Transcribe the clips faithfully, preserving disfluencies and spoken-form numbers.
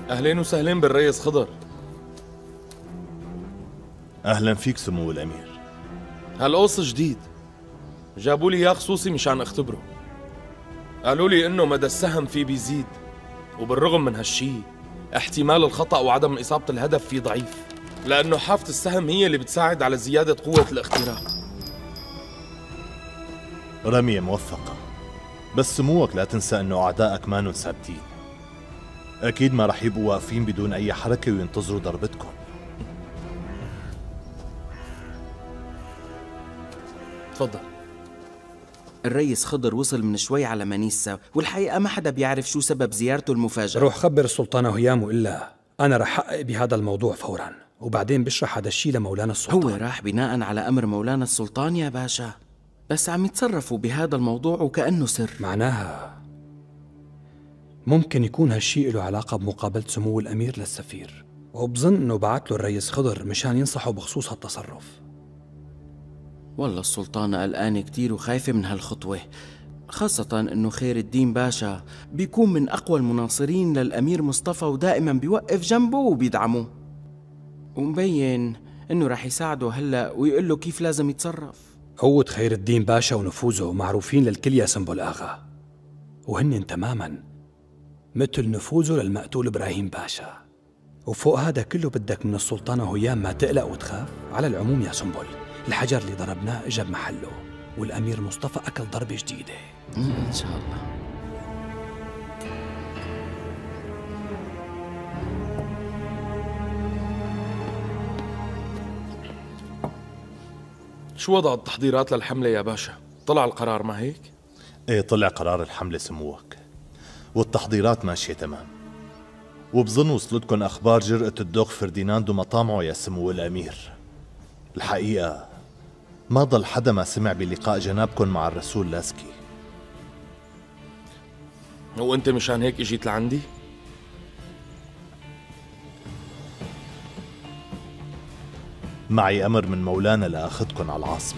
أهلين وسهلين بالريس خضر. أهلا فيك سمو الأمير. هالقوص جديد، جابوا لي إياه خصوصي مشان أختبره. قالوا لي إنه مدى السهم فيه بيزيد، وبالرغم من هالشي احتمال الخطأ وعدم إصابة الهدف فيه ضعيف، لأنه حافة السهم هي اللي بتساعد على زيادة قوة الاختراق. رمية موفقة، بس سموك لا تنسى إنه أعدائك مانن ثابتين. أكيد ما رح يبقوا واقفين بدون أي حركة وينتظروا ضربتكم. تفضل. الريس خضر وصل من شوي على مانيسا، والحقيقة ما حدا بيعرف شو سبب زيارته المفاجئة. روح خبر السلطانة هيام وإلا أنا رح حقق بهذا الموضوع فورا، وبعدين بشرح هذا الشيء لمولانا السلطان. هو راح بناء على أمر مولانا السلطان يا باشا، بس عم يتصرفوا بهذا الموضوع وكأنه سر. معناها ممكن يكون هالشيء له علاقة بمقابلة سمو الأمير للسفير، وبظن إنه بعت له الريس خضر مشان ينصحه بخصوص هالتصرف. والله السلطانة قلقانة كتير وخايفة من هالخطوة، خاصة إنه خير الدين باشا بيكون من أقوى المناصرين للأمير مصطفى، ودائما بيوقف جنبه وبيدعمه، ومبين إنه رح يساعده هلأ ويقول له كيف لازم يتصرف. قوة خير الدين باشا ونفوذه معروفين للكل يا سنبل آغا، وهن تماما مثل نفوذه للمقتول إبراهيم باشا. وفوق هذا كله بدك من السلطانة هيام ما تقلق وتخاف. على العموم يا سنبل، الحجر اللي ضربناه اجى بمحله، والأمير مصطفى أكل ضربة جديدة إن شاء الله. شو وضع التحضيرات للحملة يا باشا؟ طلع القرار ما هيك؟ ايه طلع قرار الحملة سموك، والتحضيرات ماشية تمام، وبظن وصلتكن أخبار جرأة الدوق فرديناند ومطامعه يا سمو الأمير. الحقيقة ما ضل حدا ما سمع بلقاء جنابكن مع الرسول لاسكي. وانت مشان هيك اجيت لعندي؟ معي أمر من مولانا لأخذكن على العاصمة.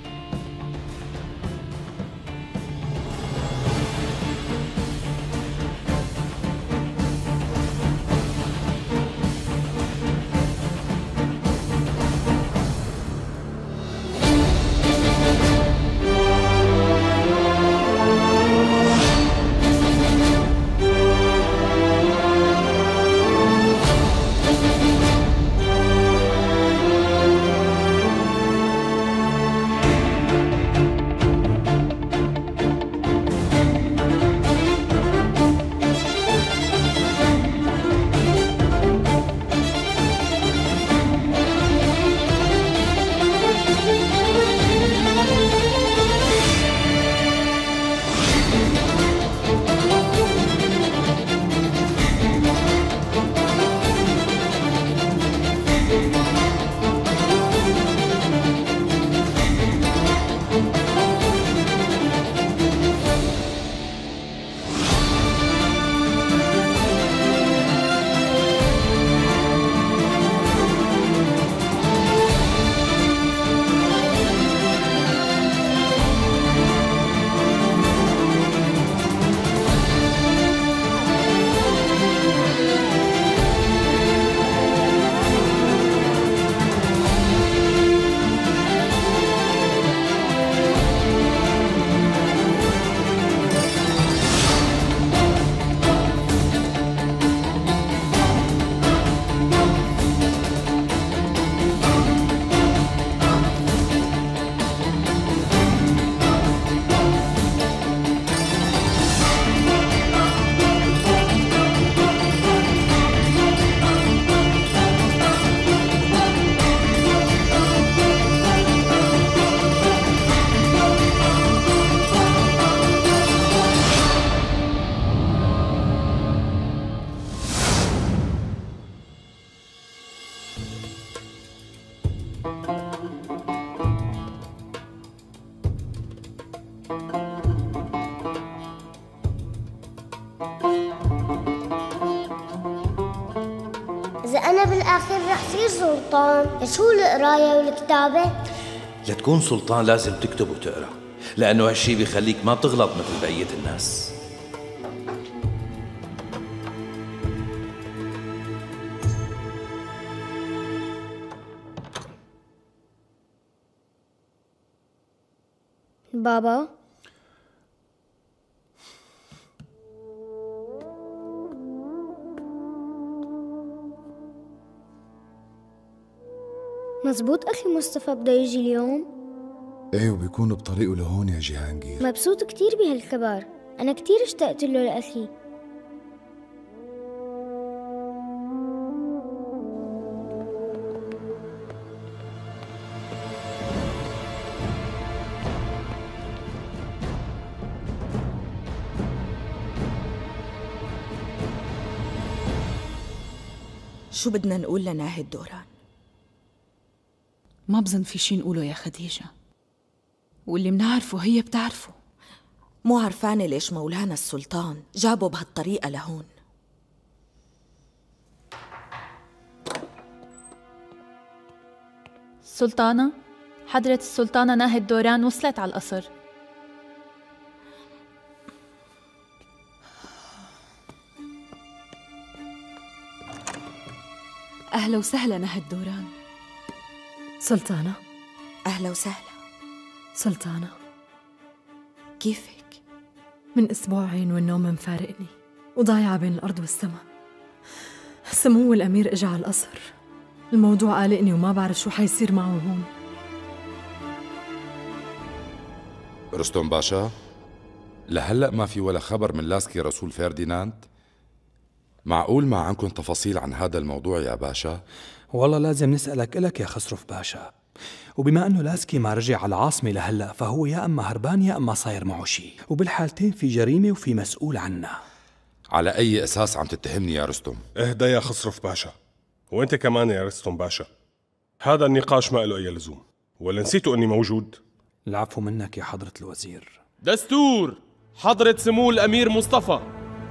إذا أنا بالآخر رح صير سلطان، شو القراية والكتابة؟ لتكون سلطان لازم تكتب وتقرأ، لأنه هالشي بيخليك ما تغلط مثل بقية الناس. بابا؟ مزبوط أخي مصطفى بده يجي اليوم؟ ايه، وبيكون بطريقه لهون يا جهانجير. مبسوط كتير بهالخبر، أنا كتير اشتقت له لأخي. شو بدنا نقول لناهد دوران؟ ما بظن في شي نقوله يا خديجة، واللي منعرفه هي بتعرفه. مو عرفانة ليش مولانا السلطان جابه بهالطريقة لهون. السلطانة، حضرة السلطانة ناهد دوران وصلت على القصر. أهلا وسهلا ناهد دوران. سلطانة. أهلا وسهلا. سلطانة، كيفك؟ من أسبوعين والنوم مفارقني وضايعة بين الأرض والسماء. سمو الأمير إجا على القصر، الموضوع قالقني وما بعرف شو حيصير معه هون. رستم باشا، لهلأ ما في ولا خبر من لاسكي رسول فرديناند؟ معقول ما عندكم تفاصيل عن هذا الموضوع يا باشا؟ والله لازم نسألك إلك يا خسرف باشا، وبما أنه لاسكي ما رجع على العاصمة لهلأ فهو يا أما هربان يا أما صاير معه شي، وبالحالتين في جريمة وفي مسؤول عنها. على أي أساس عم تتهمني يا رستم؟ اهدى يا خسرف باشا، وانت كمان يا رستم باشا، هذا النقاش ما له أي لزوم، ولا نسيتوا أني موجود؟ العفو منك يا حضرة الوزير. دستور حضرة سمو الأمير مصطفى.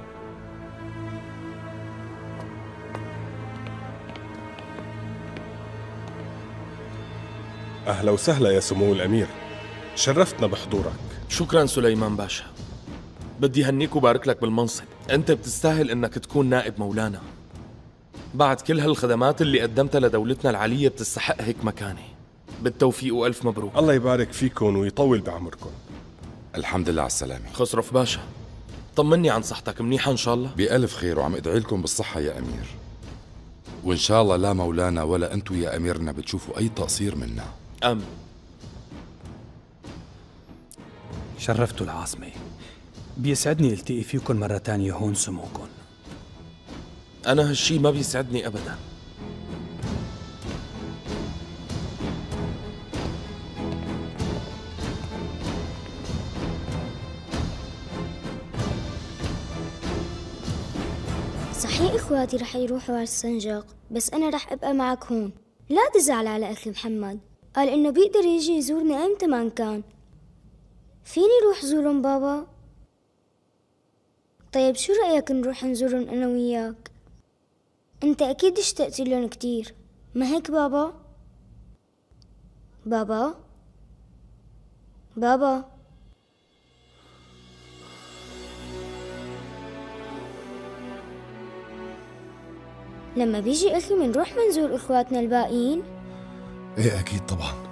أهلا وسهلا يا سمو الأمير، شرفتنا بحضورك. شكرا سليمان باشا، بدي هنيك وبارك لك بالمنصب، أنت بتستاهل إنك تكون نائب مولانا. بعد كل هالخدمات اللي قدمتها لدولتنا العلية بتستحق هيك مكانة. بالتوفيق وألف مبروك. الله يبارك فيكم ويطول بعمركم. الحمد لله على السلامة. خسرف باشا، طمني عن صحتك، منيحة إن شاء الله؟ بألف خير، وعم أدعي لكم بالصحة يا أمير، وإن شاء الله لا مولانا ولا أنتو يا أميرنا بتشوفوا أي تقصير منا. أم شرفتوا العاصمة، بيسعدني التقي فيكم مرة تانية هون سموكم. أنا هالشي ما بيسعدني أبدا. صحيح إخواتي رح يروحوا على السنجاق، بس أنا رح أبقى معك هون. لا تزعل على أخي محمد، قال إنه بيقدر يجي يزورني أيمتى ما كان. فيني روح زورهم بابا؟ طيب شو رأيك نروح نزورهم أنا وياك؟ أنت أكيد اشتقت لهم كتير، ما هيك بابا؟ بابا؟ بابا؟ لما بيجي أخي منروح منزور إخواتنا الباقيين؟ ايه أكيد طبعا.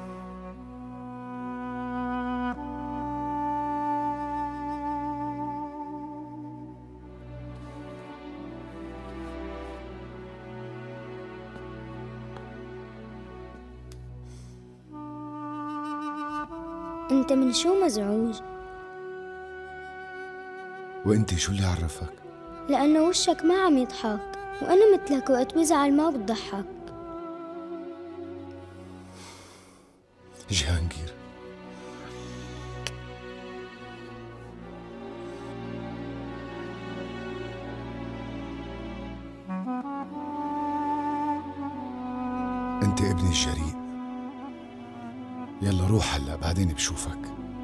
أنت من شو مزعوج؟ وانتي شو اللي عرفك؟ لأنه وشك ما عم يضحك، وأنا مثلك وقت بزعل ما بتضحك. جهانجير، انت ابني الجريء. يلا روح هلا، بعدين بشوفك.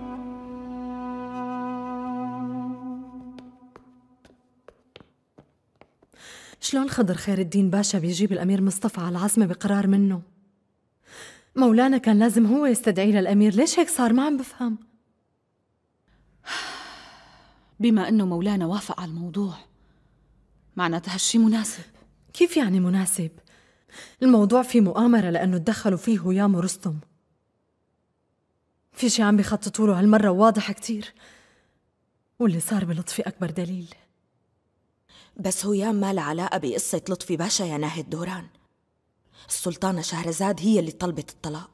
شلون خضر خير الدين باشا بيجيب الأمير مصطفى على العاصمة بقرار منه؟ مولانا كان لازم هو يستدعي للأمير، ليش هيك صار؟ ما عم بفهم. بما أنه مولانا وافق على الموضوع معناتها هالشي مناسب. كيف يعني مناسب؟ الموضوع فيه مؤامرة لأنه تدخلوا فيه ويام ورستم. في شي عم بيخططوا له هالمرة واضح كتير، واللي صار بلطفي أكبر دليل. بس هيام ما لها علاقة بقصة لطفي باشا يا ناهد دوران. السلطانة شهرزاد هي اللي طلبت الطلاق.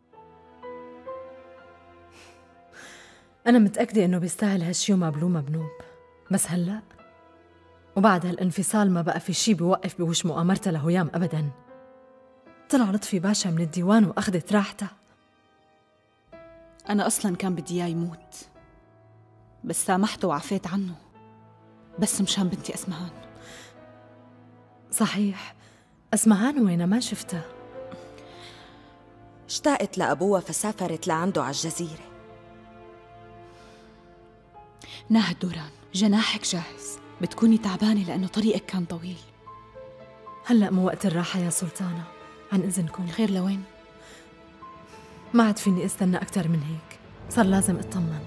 أنا متأكدة إنه بيستاهل هالشي وما بلومه بنوب، بس هلأ وبعد هالانفصال ما بقى في شي بيوقف بوش مؤامرتها لهيام أبداً. طلع لطفي باشا من الديوان وأخذت راحته. أنا أصلاً كان بدي إياه يموت، بس سامحته وعفيت عنه، بس مشان بنتي أسمهان. صحيح، أسمهان وينها؟ ما شفتها. اشتاقت لأبوها فسافرت لعنده على الجزيرة. ناهد دوران، جناحك جاهز، بتكوني تعبانة لأنه طريقك كان طويل. هلأ مو وقت الراحة يا سلطانة، عن إذنكم. خير لوين؟ ما عاد فيني استنى أكتر من هيك، صار لازم اطمن.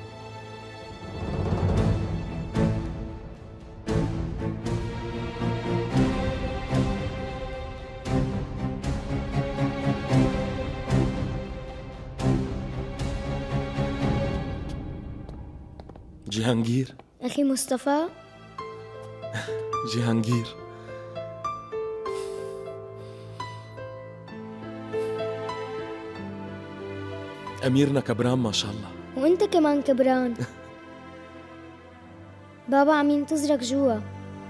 جهانجير. أخي مصطفى. جهانجير، أميرنا كبران ما شاء الله. وأنت كمان كبران. بابا عم ينتظرك جوا.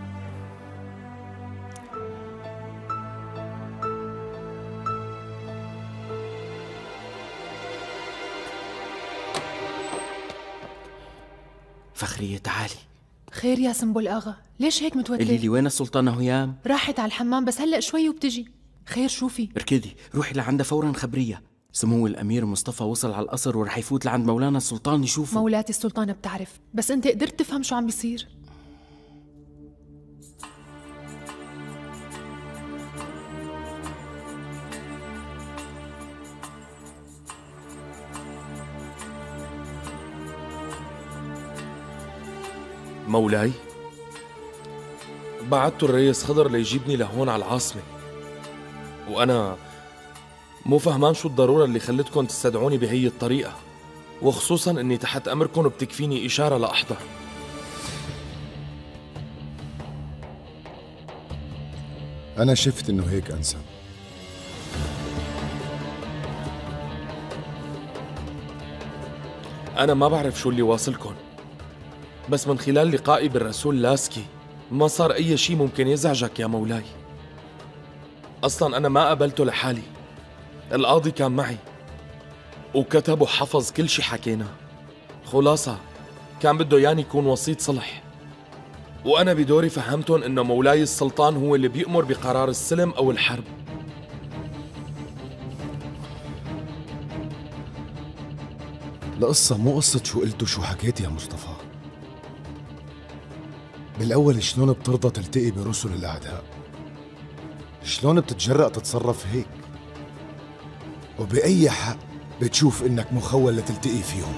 فخرية تعالي. خير يا سنبل آغا، ليش هيك متوتر؟ قولي لي وين السلطانة هيام؟ راحت على الحمام بس هلأ شوي وبتجي. خير شوفي؟ اركدي، روحي لعندها فورا خبرية. سمو الأمير مصطفى وصل على القصر ورح يفوت لعند مولانا السلطان يشوفه. مولاتي السلطانة بتعرف، بس أنت قدرت تفهم شو عم بيصير؟ مولاي، بعثت الريس خضر ليجيبني لهون على العاصمة، وأنا مو فهمان شو الضرورة اللي خلتكم تستدعوني بهي الطريقة، وخصوصا أني تحت أمركم وبتكفيني إشارة لأحضر. أنا شفت إنه هيك أنسب. أنا ما بعرف شو اللي واصلكم، بس من خلال لقائي بالرسول لاسكي ما صار أي شيء ممكن يزعجك يا مولاي. أصلا أنا ما قبلته لحالي، القاضي كان معي وكتب وحفظ كل شي حكيناه. خلاصة كان بده ياني يكون وسيط صلح، وأنا بدوري فهمتهم إنه مولاي السلطان هو اللي بيأمر بقرار السلم أو الحرب. القصة مو قصة شو قلت وشو حكيت يا مصطفى. بالأول شلون بترضى تلتقي برسل الأعداء؟ شلون بتتجرأ تتصرف هيك؟ وبأي حق بتشوف إنك مخول لتلتقي فيهم؟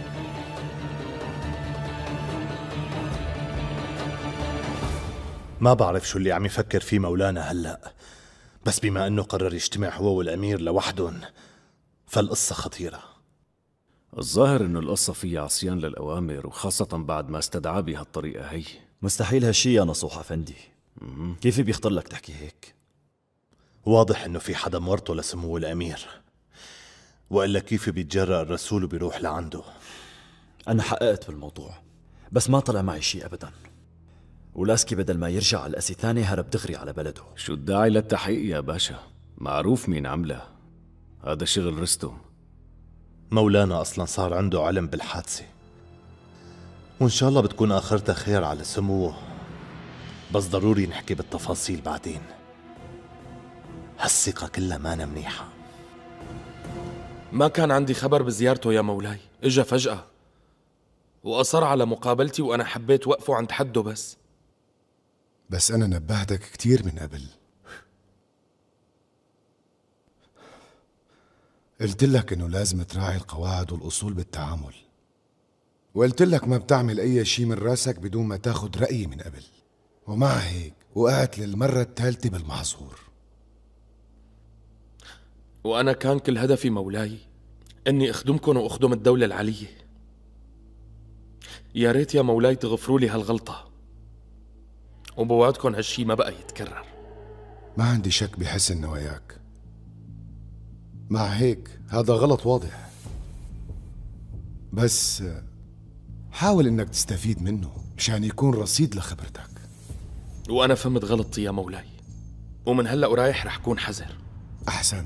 ما بعرف شو اللي عم يفكر فيه مولانا هلأ، بس بما أنه قرر يجتمع هو والأمير لوحدهم فالقصة خطيرة. الظاهر إنه القصة فيها عصيان للأوامر، وخاصة بعد ما استدعاه بهالطريقة هي. مستحيل هالشي يا نصوح أفندي. كيف بيخطر لك تحكي هيك؟ واضح إنه في حدا مرته لسمو الأمير، وإلا كيف بيتجرأ الرسول وبيروح لعنده؟ أنا حققت بالموضوع بس ما طلع معي شي أبدا، ولاسكي بدل ما يرجع على الأسي ثاني هرب دغري على بلده. شو الداعي للتحقيق يا باشا؟ معروف مين عمله، هذا شغل رستم. مولانا أصلا صار عنده علم بالحادثة، وإن شاء الله بتكون آخرتها خير على سموه، بس ضروري نحكي بالتفاصيل بعدين. هالثقة كلها مانا منيحة. ما كان عندي خبر بزيارته يا مولاي، إجا فجأة وأصر على مقابلتي، وأنا حبيت وقفه عند حده. بس بس أنا نبهتك كتير من قبل، قلت لك إنه لازم تراعي القواعد والأصول بالتعامل، وقلت لك ما بتعمل أي شي من راسك بدون ما تاخد رأيي من قبل، ومع هيك وقعت للمرة الثالثة بالمحظور. وأنا كان كل هدفي مولاي إني أخدمكن وأخدم الدولة العلية. يا ريت يا مولاي تغفروا لي هالغلطة، وبوعدكن هالشي ما بقى يتكرر. ما عندي شك بحسن نواياك، مع هيك هذا غلط واضح، بس حاول انك تستفيد منه مشان يكون رصيد لخبرتك. وأنا فهمت غلطتي يا مولاي، ومن هلأ ورايح رح كون حذر. أحسنت.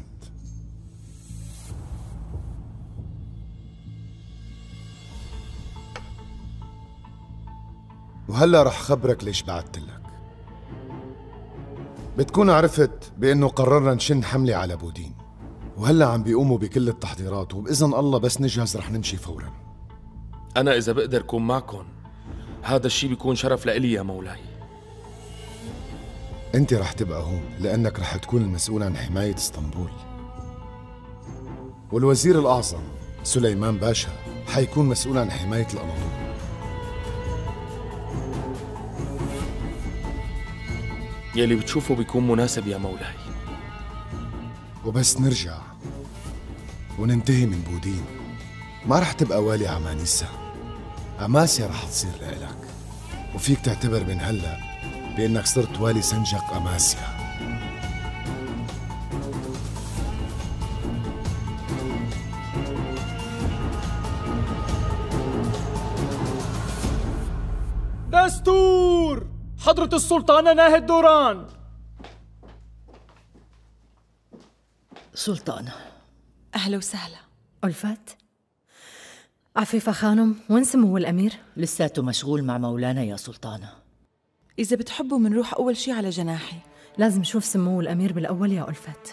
وهلا رح خبرك ليش بعثت لك. بتكون عرفت بأنه قررنا نشن حملة على بودين، وهلا عم بيقوموا بكل التحضيرات، وبإذن الله بس نجهز رح نمشي فورا. أنا إذا بقدر كون معكم هذا الشي بيكون شرف لإلي يا مولاي. أنت رح تبقى هون لأنك رح تكون المسؤول عن حماية اسطنبول، والوزير الأعظم سليمان باشا حيكون مسؤول عن حماية الأناضول. يلي بتشوفه بيكون مناسب يا مولاي. وبس نرجع وننتهي من بودين ما رح تبقى والي عمانيسا، أماسيا رح تصير لإلك، وفيك تعتبر من هلأ بأنك صرت والي سنجق أماسيا. دستور حضرة السلطانة ناهد دوران. سلطانة أهلا وسهلا. ألفت، عفيفة خانم، وين سمو الأمير؟ لساته مشغول مع مولانا يا سلطانة. إذا بتحبوا منروح أول شي على جناحي. لازم شوف سمو الأمير بالأول يا ألفت.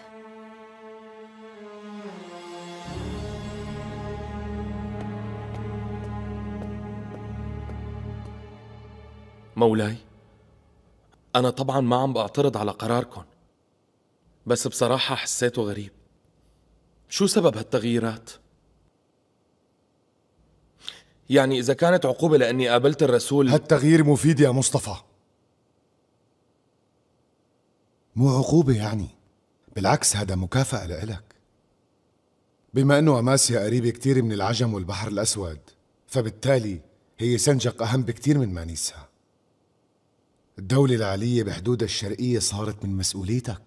مولاي، أنا طبعا ما عم بعترض على قراركم، بس بصراحة حسيته غريب. شو سبب هالتغييرات؟ يعني إذا كانت عقوبة لأني قابلت الرسول، هالتغيير مفيد يا مصطفى، مو عقوبة يعني، بالعكس هذا مكافأة لإلك. بما أنه أماسيا قريبة كتير من العجم والبحر الأسود، فبالتالي هي سنجق أهم بكتير من مانيسا. الدولة العالية بحدودها الشرقية صارت من مسؤوليتك.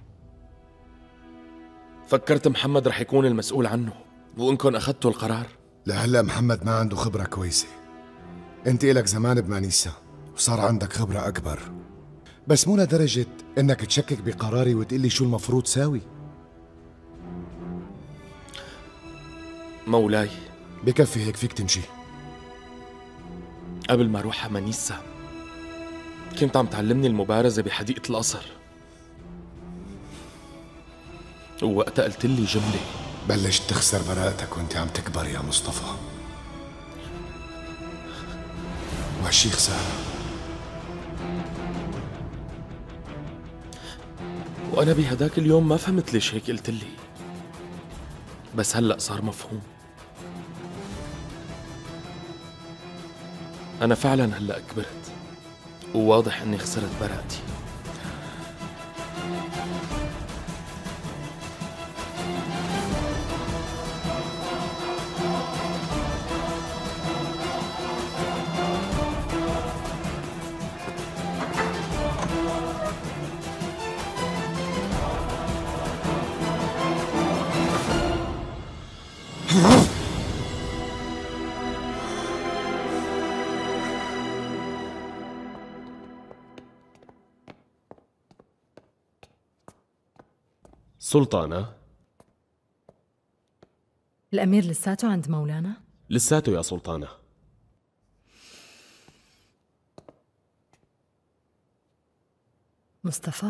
فكرت محمد رح يكون المسؤول عنه، وإنكم أخذتوا القرار. لهلا محمد ما عنده خبرة كويسة. أنت إلك زمان بمانيسا وصار عندك خبرة أكبر، بس مو لدرجة إنك تشكك بقراري وتقلي شو المفروض ساوي. مولاي، بكفي هيك، فيك تمشي. قبل ما أروح على مانيسا كنت عم تعلمني المبارزة بحديقة القصر، ووقتها قلت لي جملة. بلشت تخسر براءتك وانت عم تكبر يا مصطفى، وهالشي خسارة. وأنا بهداك اليوم ما فهمت ليش هيك قلت لي، بس هلأ صار مفهوم. أنا فعلا هلأ كبرت، وواضح إني خسرت براءتي. سلطانة، الأمير لساته عند مولانا؟ لساته يا سلطانة. مصطفى؟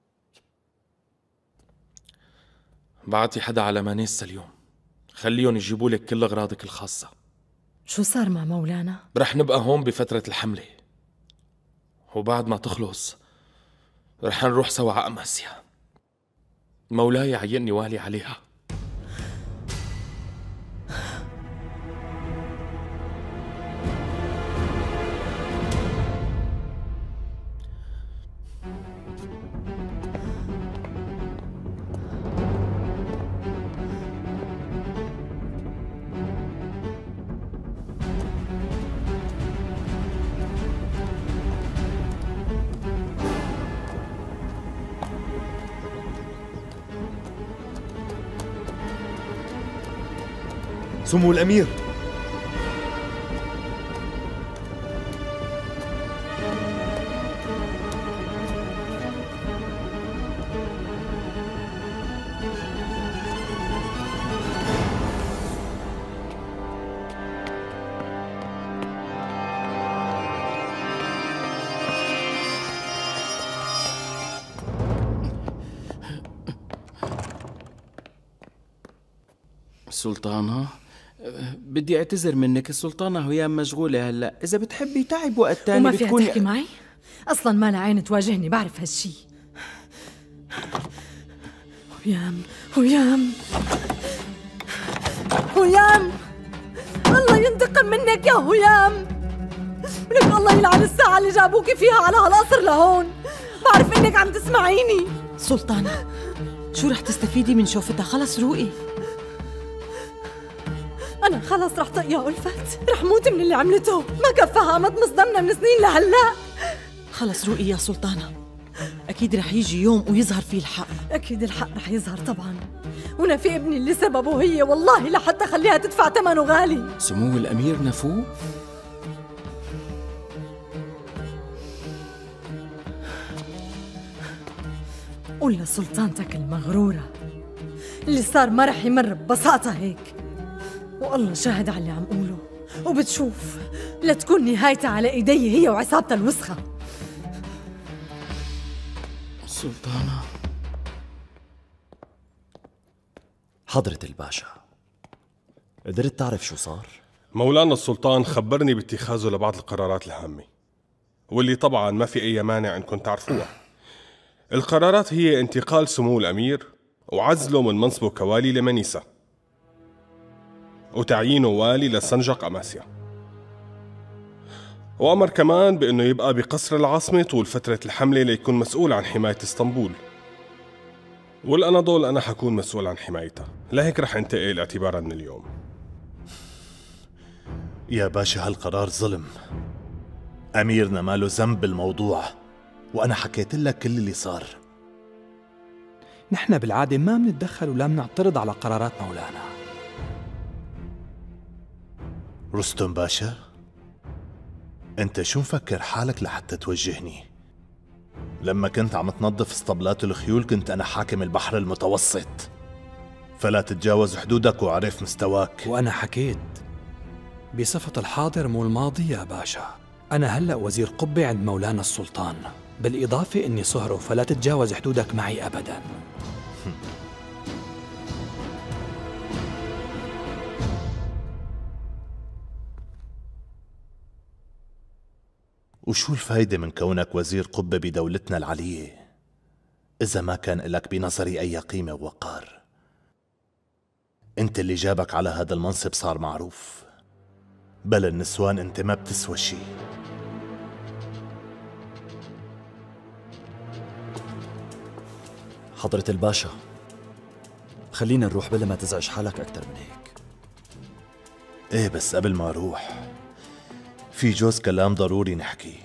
بعتي حدا على مانيسا اليوم، خليهم يجيبوا لك كل أغراضك الخاصة. شو صار مع مولانا؟ رح نبقى هون بفترة الحملة، وبعد ما تخلص رح نروح سوا على أماسيا. مولاي عيني والي عليها. سمو الأمير. سلطانة، بدي اعتذر منك. السلطانة هيام مشغولة هلا، إذا بتحبي تعب وقت تاني وما بتكون. فيها تحكي معي؟ أصلا ما لها عين تواجهني، بعرف هالشي. هيام هيام هيام، الله ينتقم منك يا هيام. لك الله يلعن الساعة اللي جابوكي فيها على هالقصر لهون. بعرف إنك عم تسمعيني. سلطانة، شو رح تستفيدي من شوفتها؟ خلص روقي. أنا خلص رح طق يا ألفت، رح موت من اللي عملته. ما كفاها قمت مصدمنا من سنين لهلا. خلص روقي يا سلطانة، أكيد رح يجي يوم ويظهر فيه الحق. أكيد الحق رح يظهر طبعا، ونفي ابني اللي سببه هي، والله لحتى خليها تدفع ثمنه غالي. سمو الأمير نفو؟ قول لسلطانتك المغرورة اللي صار ما رح يمر ببساطة هيك، والله شاهد على اللي عم قوله، وبتشوف لتكون نهايتها على ايدي هي وعصابتها الوسخة. سلطانة. حضرة الباشا، قدرت تعرف شو صار؟ مولانا السلطان خبرني باتخاذه لبعض القرارات الهامة، واللي طبعا ما في أي مانع أنكم تعرفوها. القرارات هي انتقال سمو الأمير وعزله من منصبه كوالي لمنيسة، وتعيينه والي لسنجق أماسيا، وأمر كمان بأنه يبقى بقصر العاصمة طول فترة الحملة ليكون مسؤول عن حماية اسطنبول، والأناضول أنا حكون مسؤول عن حمايتها، لهيك رح انتقل اعتبارا من اليوم. يا باشا هالقرار ظلم. أميرنا ما له ذنب بالموضوع، وأنا حكيت لك كل اللي صار. نحن بالعادة ما منتدخل ولا منعترض على قرارات مولانا. رستم باشا، أنت شو مفكر حالك لحتى توجهني؟ لما كنت عم تنظف اسطبلات الخيول كنت أنا حاكم البحر المتوسط، فلا تتجاوز حدودك وعرف مستواك. وأنا حكيت بصفة الحاضر مو الماضي يا باشا. أنا هلأ وزير قبة عند مولانا السلطان، بالإضافة إني صهره، فلا تتجاوز حدودك معي أبداً. وشو الفايدة من كونك وزير قبة بدولتنا العلية إذا ما كان لك بنظري أي قيمة ووقار؟ أنت اللي جابك على هذا المنصب صار معروف، بل النسوان أنت ما بتسوى شي. حضرة الباشا، خلينا نروح بلا ما تزعج حالك أكتر من هيك. إيه بس قبل ما أروح في جوز كلام ضروري نحكي،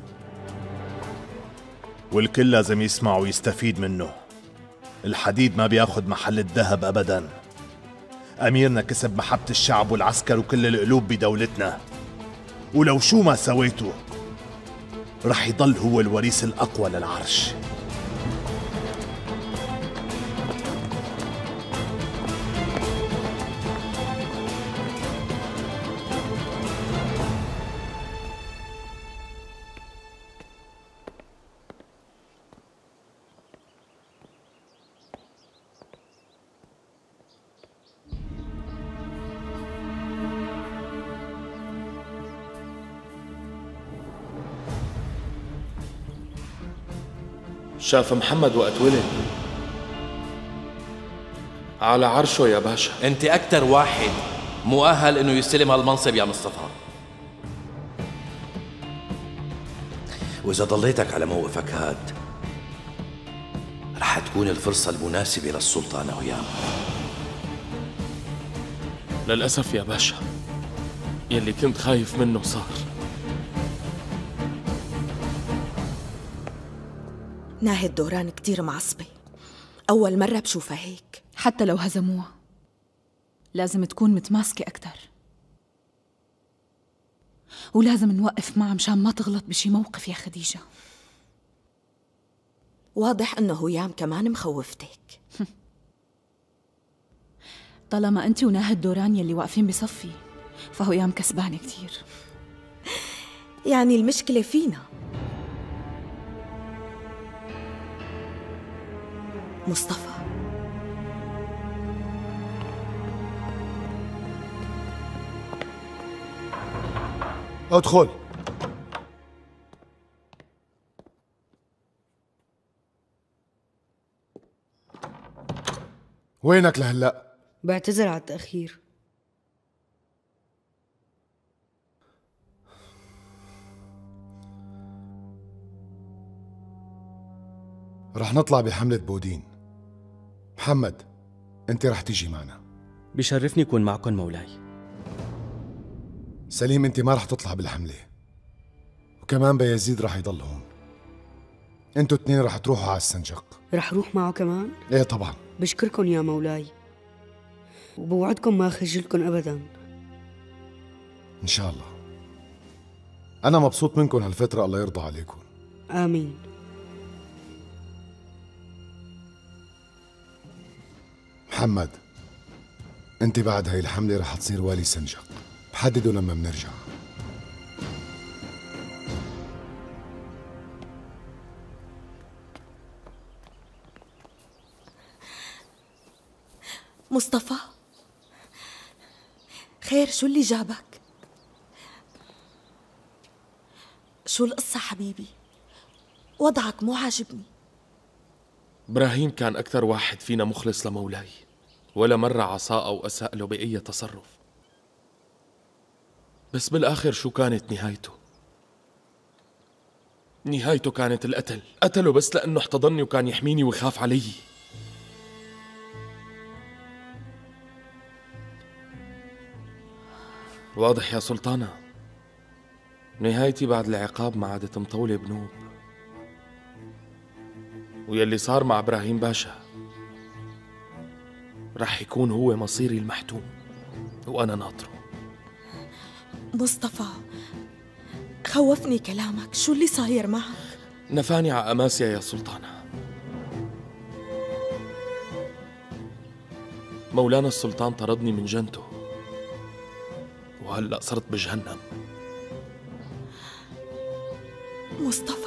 والكل لازم يسمع ويستفيد منه. الحديد ما بياخد محل الذهب أبداً. أميرنا كسب محبة الشعب والعسكر وكل القلوب بدولتنا، ولو شو ما سويته رح يضل هو الوريث الأقوى للعرش. شاف محمد وقت ولد على عرشه يا باشا. انت اكتر واحد مؤهل انه يستلم هالمنصب يا مصطفى، واذا ضليتك على موقفك هاد رح تكون الفرصة المناسبة للسلطانة هيام. للأسف يا باشا، يلي كنت خايف منه صار. ناهد دوران كتير معصبة، أول مرة بشوفها هيك. حتى لو هزموها لازم تكون متماسكة أكتر، ولازم نوقف معها مشان ما تغلط بشي موقف يا خديجة. واضح انه هيام كمان مخوفتك. طالما انت وناهد دوران يلي واقفين بصفي فهيام كسبانة كتير. يعني المشكلة فينا. مصطفى، ادخل. وينك لهلا؟ بعتذر على التأخير. رح نطلع بحملة بودين. محمد، انت رح تيجي معنا. بشرفني يكون معكم مولاي. سليم، انت ما رح تطلع بالحملة، وكمان بيزيد رح يضل هون. انتوا اثنين رح تروحوا على السنجق. رح روح معه كمان؟ ايه طبعا. بشكركن يا مولاي، وبوعدكم ما أخجلكن أبدا. إن شاء الله. أنا مبسوط منكم هالفترة، الله يرضى عليكم. آمين. محمد، أنت بعد هاي الحملة رح تصير والي سنجق، بحددوا لما منرجع. مصطفى، خير؟ شو اللي جابك؟ شو القصة حبيبي؟ وضعك مو عاجبني. إبراهيم كان أكثر واحد فينا مخلص لمولاي، ولا مرة عصاه أو أساء له بأي تصرف. بس بالآخر شو كانت نهايته؟ نهايته كانت القتل. قتله بس لأنه احتضني وكان يحميني ويخاف علي. واضح يا سلطانة، نهايتي بعد العقاب ما عادت مطولة بنوب، ويلي صار مع إبراهيم باشا رح يكون هو مصيري المحتوم وأنا ناطره. مصطفى، خوفني كلامك، شو اللي صاير معك؟ نفاني على أماسيا يا سلطانة. مولانا السلطان طردني من جنته، وهلأ صرت بجهنم. مصطفى،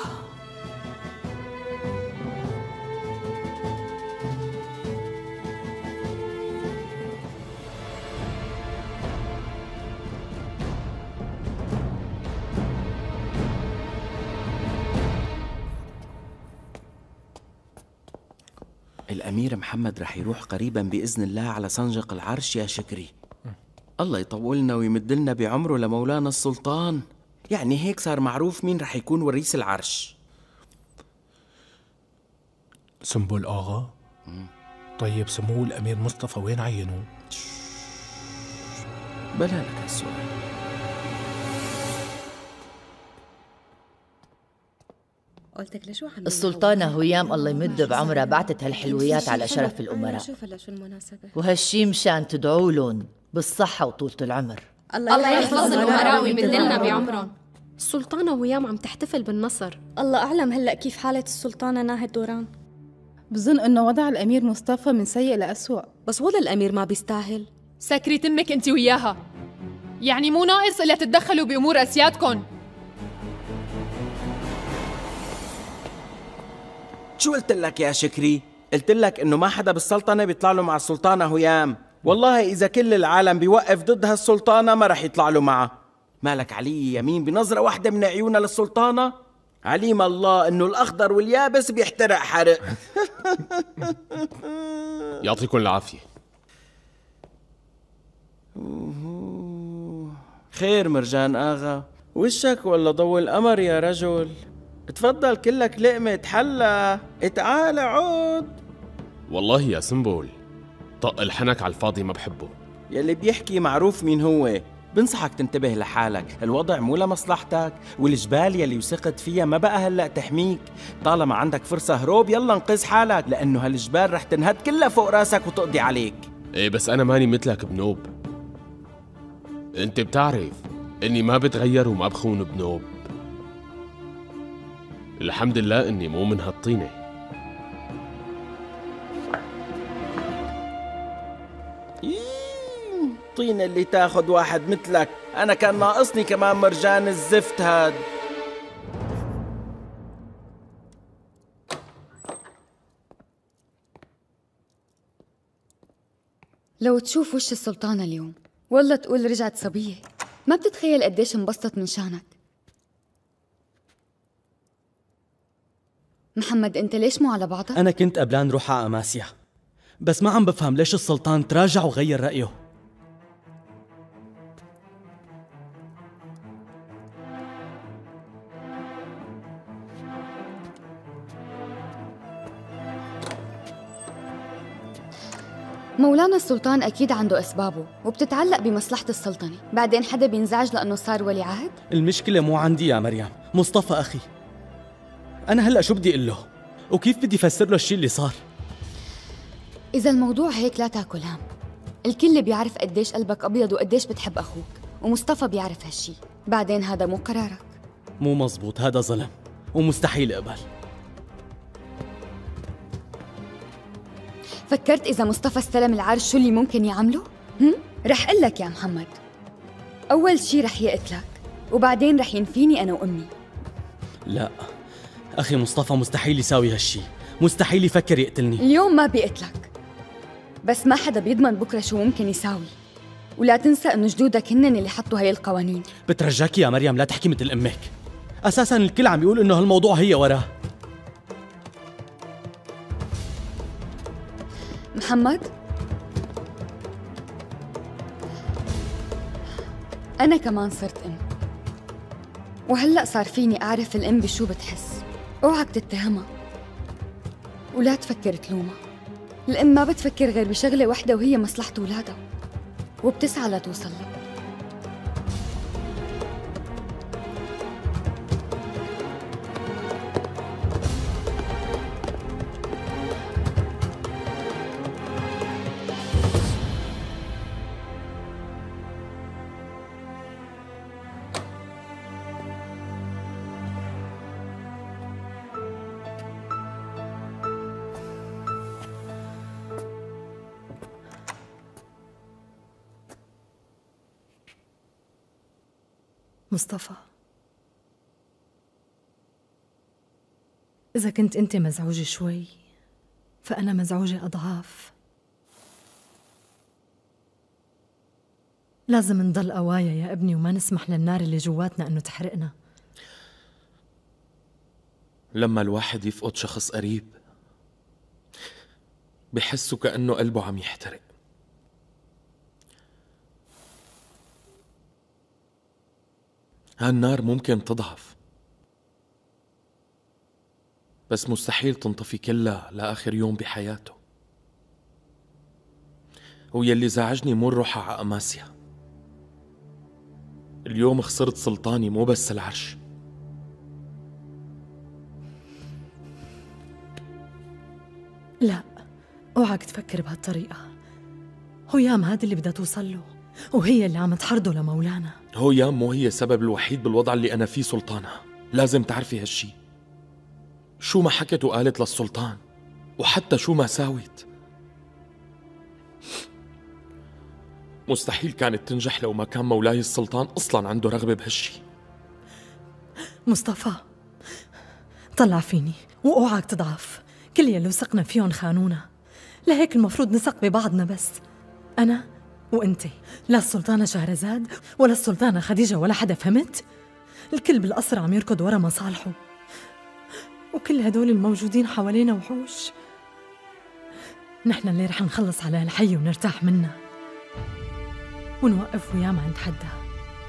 الأمير محمد رح يروح قريبا بإذن الله على سنجق العرش يا شكري. الله يطولنا ويمدلنا بعمره لمولانا السلطان. يعني هيك صار معروف مين رح يكون وريث العرش. سنبل آغا، طيب سمو الأمير مصطفى وين عينوه؟ بلا لك هالسؤال. قلتك لشو عم السلطانة هيام الله يمد بعمرها بعتت هالحلويات على شرف الأمراء، شوف هلا شو المناسبة، وهالشي مشان تدعوا لهم بالصحة وطولة العمر. الله يحفظ الأمراء ويمدلنا بعمرهم. السلطانة وهيام عم تحتفل بالنصر. الله أعلم هلأ كيف حالة السلطانة ناهد دوران. بظن إنه وضع الأمير مصطفى من سيء لأسوأ. بس ولا الأمير ما بيستاهل. سكري تمك أنت وياها، يعني مو ناقص إلا تتدخلوا بأمور أسيادكم. شو قلت لك يا شكري؟ قلت لك إنه ما حدا بالسلطنة بيطلع له مع السلطانة هيام. والله إذا كل العالم بيوقف ضد هالسلطانة ما رح يطلع له معه. مالك علي يمين بنظرة واحدة من عيونها للسلطانة؟ عليم الله إنه الأخضر واليابس بيحترق حرق. يعطيكم العافية. خير مرجان آغا، وشك ولا ضوء القمر يا رجل؟ تفضل كلك لقمة حلة، تعال عود. والله يا سنبل طق الحنك على الفاضي ما بحبه. يلي بيحكي معروف مين هو. بنصحك تنتبه لحالك، الوضع مو لمصلحتك، والجبال يلي وثقت فيها ما بقى هلأ تحميك. طالما عندك فرصة هروب يلا انقذ حالك، لأنه هالجبال رح تنهد كلها فوق راسك وتقضي عليك. ايه بس أنا ماني مثلك بنوب. أنت بتعرف إني ما بتغير وما بخون بنوب. الحمد لله إني مو من هالطينة. طينة اللي تاخد واحد مثلك. أنا كان ناقصني كمان مرجان الزفت هاد. لو تشوف وش السلطانة اليوم والله تقول رجعت صبية. ما بتتخيل قديش انبسطت من شانك. محمد انت ليش مو على بعضك؟ أنا كنت قبلان روح على أماسيا، بس ما عم بفهم ليش السلطان تراجع وغير رأيه. مولانا السلطان أكيد عنده أسبابه وبتتعلق بمصلحة السلطنة. بعدين حدا بينزعج لأنه صار ولي عهد؟ المشكلة مو عندي يا مريم، مصطفى أخي. أنا هلأ شو بدي أقول له؟ وكيف بدي فسر له الشيء اللي صار؟ إذا الموضوع هيك لا تاكل هم. الكل بيعرف قديش قلبك أبيض وقديش بتحب أخوك، ومصطفى بيعرف هالشي. بعدين هذا مو قرارك. مو مزبوط، هذا ظلم ومستحيل أقبل. فكرت إذا مصطفى استلم العرش شو اللي ممكن يعمله؟ هم؟ رح قل لك يا محمد. أول شي رح يقتلك، وبعدين رح ينفيني أنا وأمي. لا أخي مصطفى مستحيل يساوي هالشي، مستحيل يفكر يقتلني. اليوم ما بيقتلك، بس ما حدا بيضمن بكرة شو ممكن يساوي. ولا تنسى إنه جدودك هنن اللي حطوا هاي القوانين. بترجاكي يا مريم لا تحكي مثل أمك. أساساً الكل عم يقول إنه هالموضوع هي وراه. محمد، أنا كمان صرت أم، وهلأ صار فيني أعرف الأم بشو بتحس. اوعك تتهمها ولا تفكر تلومها. الأم ما بتفكر غير بشغلة وحدة وهي مصلحة أولادها، وبتسعى لتوصل له. مصطفى، إذا كنت أنت مزعوجة شوي فأنا مزعوجة أضعاف. لازم نضل قوايا يا ابني وما نسمح للنار اللي جواتنا أنه تحرقنا. لما الواحد يفقد شخص قريب بحسه كأنه قلبه عم يحترق. هالنار ممكن تضعف بس مستحيل تنطفي كلها لآخر يوم بحياته. ويلي زعجني مو الروحة على أماسيا. اليوم خسرت سلطاني مو بس العرش. لا، اوعك تفكر بهالطريقة. هيام هذا اللي بدها توصل له، وهي اللي عم تحرضه لمولانا. هيام مو هي السبب الوحيد بالوضع اللي أنا فيه سلطانة، لازم تعرفي هالشي. شو ما حكت وقالت للسلطان، وحتى شو ما ساوت، مستحيل كانت تنجح لو ما كان مولاي السلطان أصلاً عنده رغبة بهالشي. مصطفى، طلع فيني واوعك تضعف. كل يلي وثقنا فيهم خانونا، لهيك المفروض نثق ببعضنا بس. أنا وأنتي، لا السلطانة شهرزاد ولا السلطانة خديجة ولا حدا، فهمت؟ الكل بالقصر عم يركض ورا مصالحه، وكل هدول الموجودين حوالينا وحوش. نحن اللي رح نخلص على الحي ونرتاح منها ونوقف وياه عند حدها.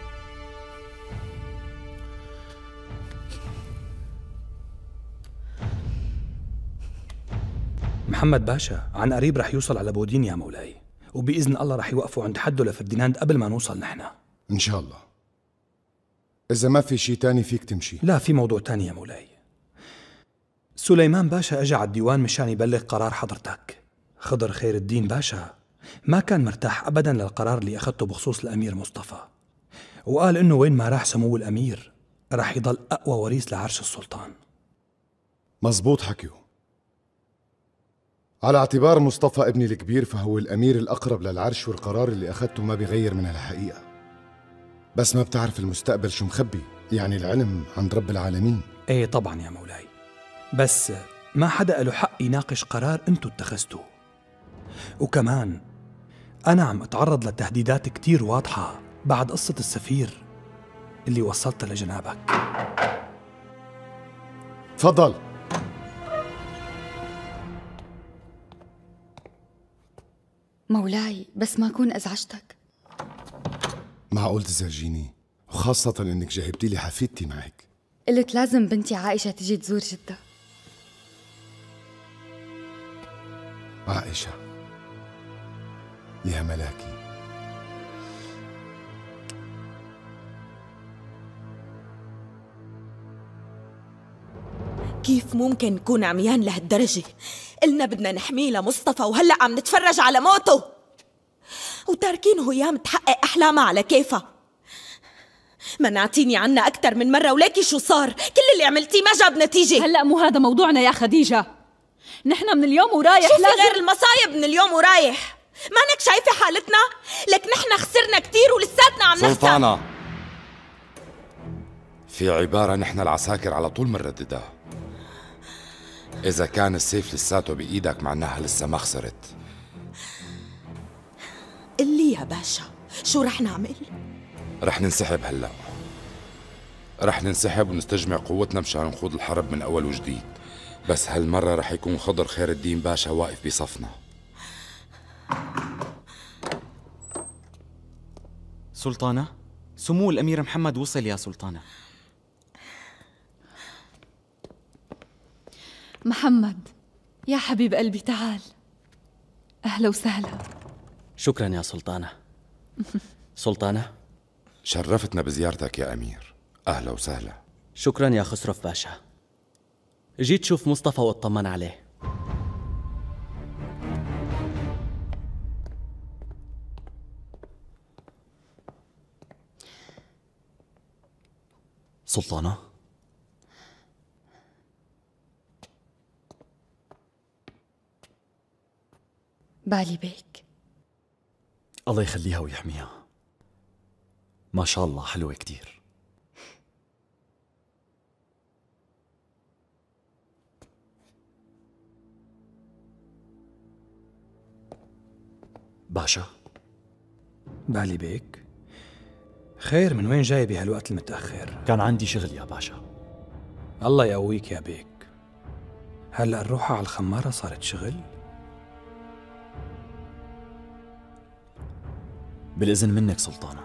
محمد باشا عن قريب رح يوصل على بودين يا مولاي، وبإذن الله رح يوقفوا عند حده لفرديناند قبل ما نوصل نحن إن شاء الله. إذا ما في شي تاني فيك تمشي. لا، في موضوع تاني يا مولاي. سليمان باشا أجا على الديوان مشان يبلغ قرار حضرتك. خضر خير الدين باشا ما كان مرتاح أبدا للقرار اللي أخذته بخصوص الأمير مصطفى، وقال إنه وين ما راح سمو الأمير راح يضل أقوى وريث لعرش السلطان. مزبوط حكيه. على اعتبار مصطفى ابني الكبير فهو الأمير الأقرب للعرش، والقرار اللي أخذته ما بيغير من الحقيقة. بس ما بتعرف المستقبل شو مخبي، يعني العلم عند رب العالمين. ايه طبعا يا مولاي، بس ما حدا له حق يناقش قرار انتو اتخذتوه. وكمان أنا عم أتعرض لتهديدات كتير واضحة بعد قصة السفير اللي وصلتها لجنابك. تفضل. مولاي بس ما أكون أزعجتك. معقول تزعجيني؟ وخاصة إنك جايبتي لي حفيدتي معك. قلت لازم بنتي عائشة تجي تزور جدة. عائشة يا ملاكي، كيف ممكن نكون عميان لهالدرجة؟ قلنا بدنا نحميه لمصطفى وهلأ عم نتفرج على موته، وتاركينه ايام تحقق أحلامها على كيفها. منعتيني عنها أكثر من مرة، وليكي شو صار؟ كل اللي عملتيه ما جاب نتيجة. هلأ مو هذا موضوعنا يا خديجة، نحن من اليوم ورايح شوفي لازم... غير المصايب من اليوم ورايح. مانك شايفة حالتنا؟ لك نحن خسرنا كتير ولساتنا عم نخسر. سلطانة، في عبارة نحن العساكر على طول منرددها: إذا كان السيف لساته بإيدك معناها لسه ما خسرت. قلي يا باشا شو رح نعمل؟ رح ننسحب هلأ، رح ننسحب ونستجمع قوتنا مشان نخوض الحرب من أول وجديد. بس هالمرة رح يكون خضر خير الدين باشا واقف بصفنا. سلطانة، سمو الأمير محمد وصل يا سلطانة. محمد يا حبيب قلبي تعال. أهلا وسهلا. شكرا يا سلطانة. سلطانة، شرفتنا بزيارتك يا أمير. أهلا وسهلا. شكرا يا خسرف باشا. جيت شوف مصطفى واطمن عليه. سلطانة، بالي بيك. الله يخليها ويحميها، ما شاء الله حلوة كتير. باشا، بالي بيك، خير من وين جاي بهالوقت المتأخر؟ كان عندي شغل يا باشا. الله يقويك يا بيك. هلأ الروحة على الخمارة صارت شغل؟ بالإذن منك سلطانة.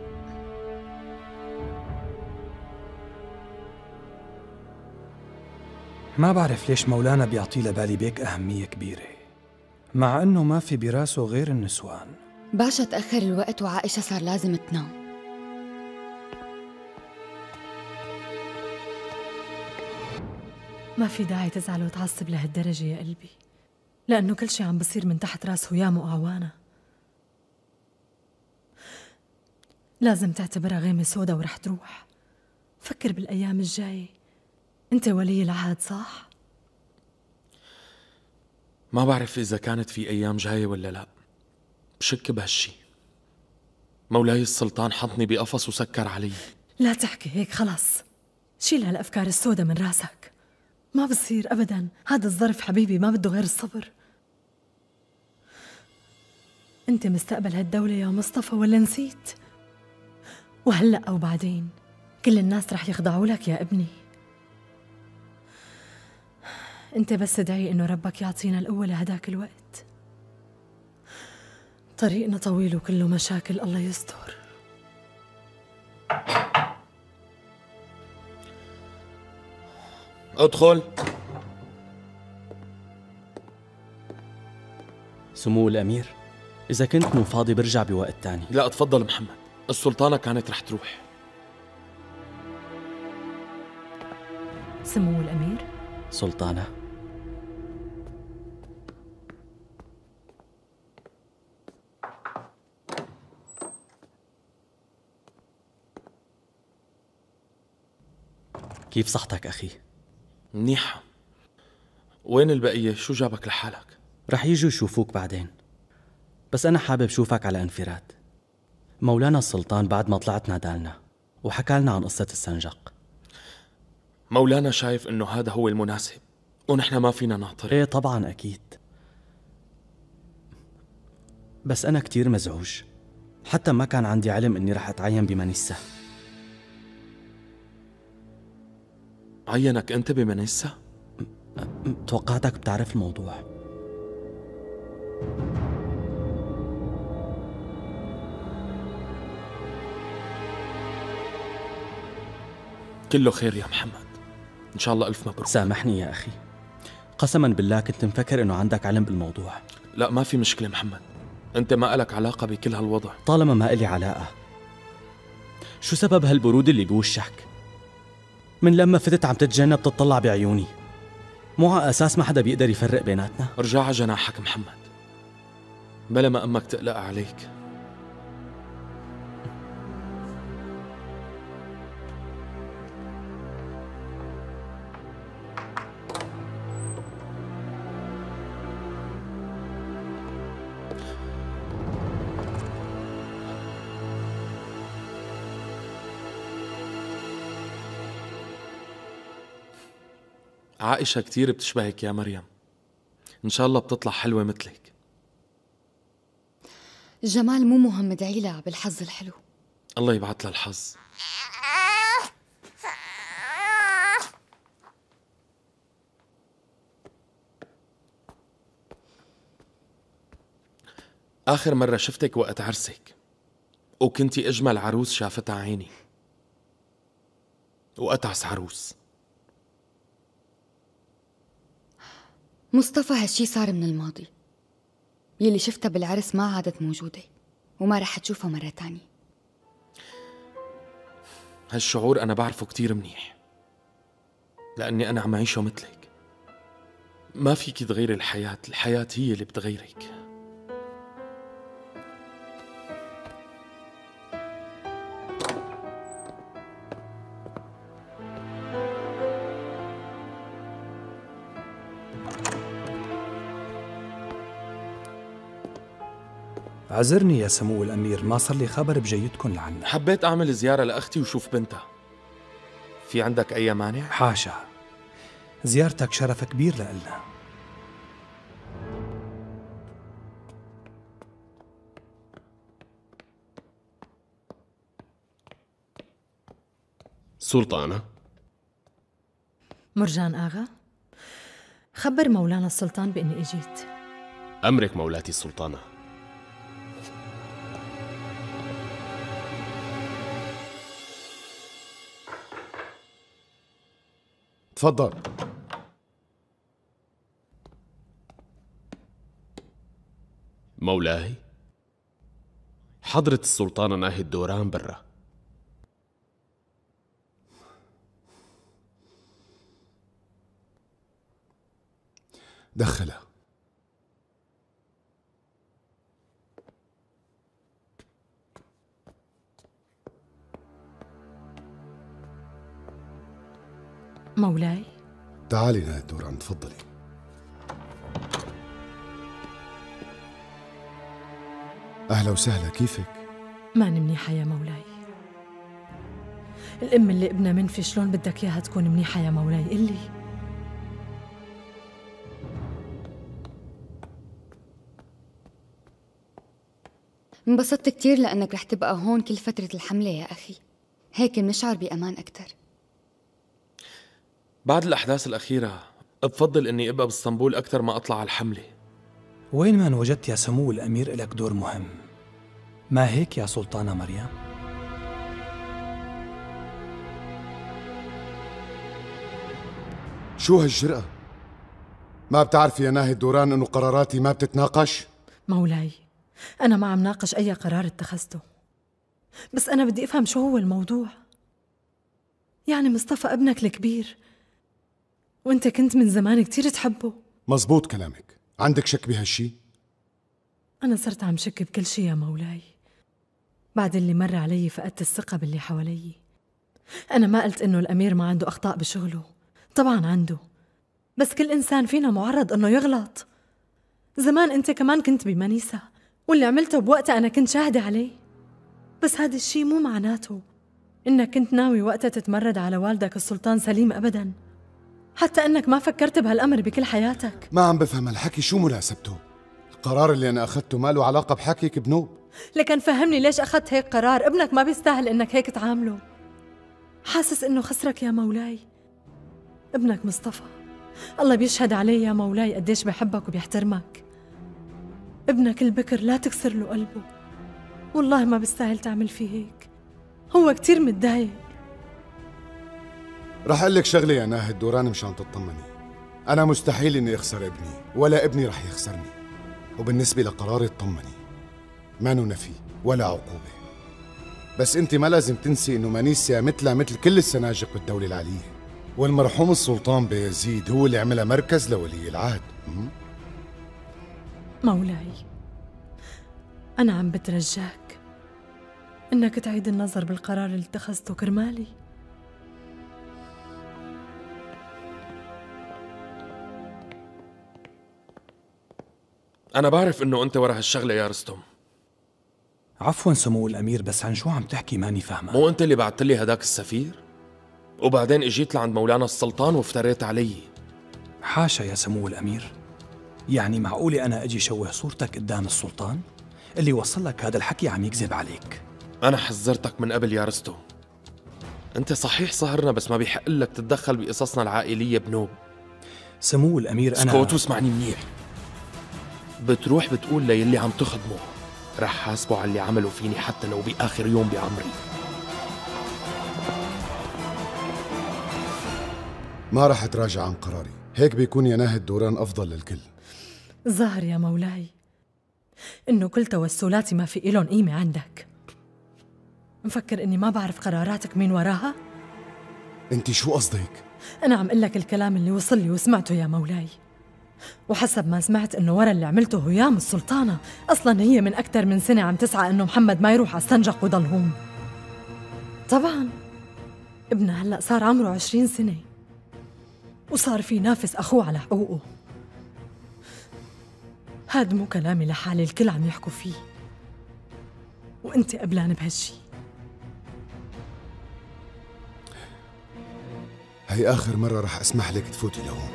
ما بعرف ليش مولانا بيعطي لبالي بيك أهمية كبيرة، مع أنه ما في براسه غير النسوان. باشا تأخر الوقت وعائشة صار لازم تنام. ما في داعي تزعل وتعصب لهالدرجة يا قلبي، لأنه كل شي عم بصير من تحت راس هيام وأعوانها. لازم تعتبرها غيمة سودا ورح تروح. فكر بالأيام الجاية، أنت ولي العهد صح؟ ما بعرف إذا كانت في أيام جاية ولا لا، بشك بهالشي. مولاي السلطان حطني بقفص وسكر علي. لا تحكي هيك، خلص شيل هالأفكار السودا من راسك. ما بصير أبداً، هذا الظرف حبيبي ما بده غير الصبر. أنت مستقبل هالدولة يا مصطفى ولا نسيت؟ وهلأ أو بعدين كل الناس رح يخضعوا لك يا ابني. أنت بس ادعي إنه ربك يعطينا القوة لهداك الوقت. طريقنا طويل وكله مشاكل، الله يستر. ادخل. سمو الأمير، إذا كنت مو فاضي برجع بوقت تاني. لا اتفضل محمد، السلطانة كانت رح تروح. سمو الأمير. سلطانة، كيف صحتك أخي؟ منيحة. وين البقية؟ شو جابك لحالك؟ رح يجوا يشوفوك بعدين، بس أنا حابب شوفك على انفراد. مولانا السلطان بعد ما طلعت نادالنا وحكى لنا عن قصة السنجق. مولانا شايف إنه هذا هو المناسب ونحن ما فينا نعترض. إيه طبعا أكيد، بس أنا كتير مزعوج، حتى ما كان عندي علم إني رح أتعين بمانيسا. عينك أنت بمانيسا؟ توقعتك بتعرف الموضوع. كله خير يا محمد، إن شاء الله ألف مبروك. سامحني يا أخي، قسما بالله كنت مفكر إنه عندك علم بالموضوع. لا ما في مشكلة محمد، أنت ما إلك علاقة بكل هالوضع. طالما ما إلي علاقة، شو سبب هالبرود اللي بوشك؟ من لما فتت عم تتجنب تطلع بعيوني، مو على أساس ما حدا بيقدر يفرق بيناتنا؟ ارجع على جناحك محمد، بلا ما أمك تقلق عليك. عائشة كتير بتشبهك يا مريم، إن شاء الله بتطلع حلوة مثلك. الجمال مو مهم، ادعي لها بالحظ الحلو. الله يبعث لها الحظ. آخر مرة شفتك وقت عرسك، وكنتي أجمل عروس شافتها عيني، وأتعس عروس. مصطفى هالشي صار من الماضي. يلي شفتها بالعرس ما عادت موجودة، وما رح تشوفها مرة تانية. هالشعور أنا بعرفه كتير منيح، لأني أنا عم أعيشه مثلك. ما فيك تغيري الحياة، الحياة هي اللي بتغيرك. عذرني يا سمو الأمير، ما صار لي خبر بجيتكم لعنا. حبيت أعمل زيارة لأختي وشوف بنتها. في عندك أي مانع؟ حاشا، زيارتك شرف كبير لإلنا. سلطانة. مرجان آغا، خبر مولانا السلطان بإني إجيت. أمرك مولاتي السلطانة. تفضل. مولاي، حضرة السلطانة ناهد دوران برا. دخلها. مولاي. تعالي ناهد دوران، تفضلي. أهلا وسهلا، كيفك؟ ماني منيحة يا مولاي. الأم اللي ابنها منفي شلون بدك إياها تكون منيحة يا مولاي؟ قلي. انبسطت كتير لأنك رح تبقى هون كل فترة الحملة يا أخي، هيك بنشعر بأمان أكتر. بعد الأحداث الأخيرة بفضل إني أبقى باسطنبول أكثر ما أطلع على الحملة. وين ما وجدت يا سمو الأمير إلك دور مهم، ما هيك يا سلطانة مريم؟ شو هالجرأة؟ ما بتعرفي يا ناهد دوران إنه قراراتي ما بتتناقش؟ مولاي، أنا ما عم ناقش أي قرار اتخذته، بس أنا بدي أفهم شو هو الموضوع. يعني مصطفى ابنك الكبير، وانت كنت من زمان كتير تحبه. مزبوط كلامك، عندك شك بهالشي؟ أنا صرت عم شك بكل شي يا مولاي، بعد اللي مر علي فقدت الثقة باللي حوالي. أنا ما قلت إنه الأمير ما عنده أخطاء بشغله، طبعاً عنده، بس كل إنسان فينا معرض إنه يغلط. زمان أنت كمان كنت بمنيسة، واللي عملته بوقتها أنا كنت شاهدة عليه، بس هذا الشي مو معناته إنك كنت ناوي وقتها تتمرد على والدك السلطان سليم أبداً، حتى إنك ما فكرت بهالأمر بكل حياتك. ما عم بفهم هالحكي شو مناسبته؟ القرار اللي أنا أخذته ما له علاقة بحكيك بنوب. لكن فهمني ليش أخذت هيك قرار؟ ابنك ما بيستاهل إنك هيك تعامله. حاسس إنه خسرك يا مولاي؟ ابنك مصطفى الله بيشهد عليه يا مولاي قديش بيحبك وبيحترمك. ابنك البكر لا تكسر له قلبه، والله ما بيستاهل تعمل فيه هيك، هو كتير متضايق. رح أقول لك شغلة يا ناهد دوران مشان تطمني، أنا مستحيل إني أخسر ابني، ولا ابني رح يخسرني. وبالنسبة لقراري اطمني، ما نفي ولا عقوبة، بس أنت ما لازم تنسي إنه منيسيا مثلها مثل كل السناجق بالدولة العلية، والمرحوم السلطان بايزيد هو اللي عملها مركز لولي العهد. مولاي أنا عم بترجاك إنك تعيد النظر بالقرار اللي اتخذته كرمالي. أنا بعرف إنه أنت ورا هالشغلة يا رستم. عفوا سمو الأمير، بس عن شو عم تحكي ماني فاهمة. مو أنت اللي بعت لي هداك السفير؟ وبعدين اجيت لعند مولانا السلطان وافتريت علي. حاشا يا سمو الأمير، يعني معقولة أنا أجي شوه صورتك قدام السلطان؟ اللي وصل لك هذا الحكي عم يكذب عليك. أنا حذرتك من قبل يا رستو. أنت صحيح صهرنا، بس ما بيحق لك تتدخل بقصصنا العائلية بنوب. سمو الأمير أنا اسكت واسمعني منيح. بتروح بتقول للي عم تخدمه رح حاسبه على اللي عمله فيني حتى لو بآخر يوم بعمري. ما رح اتراجع عن قراري، هيك بيكون يا ناهد دوران أفضل للكل. الظاهر يا مولاي إنه كل توسلاتي ما في إلهم قيمة عندك. مفكر إني ما بعرف قراراتك مين وراها؟ أنت شو قصدك؟ أنا عم قلك الكلام اللي وصل لي وسمعته يا مولاي، وحسب ما سمعت إنه ورا اللي عملته هيام السلطانة أصلاً هي من أكثر من سنة عم تسعى إنه محمد ما يروح على السنجق ويضل هون. طبعاً ابنها هلأ صار عمره عشرين سنة وصار في نافس أخوه على حقوقه. هاد مو كلامي لحالي، الكل عم يحكوا فيه، وأنت قبلان بهالشي. هي آخر مرة رح أسمح لك تفوتي لهون.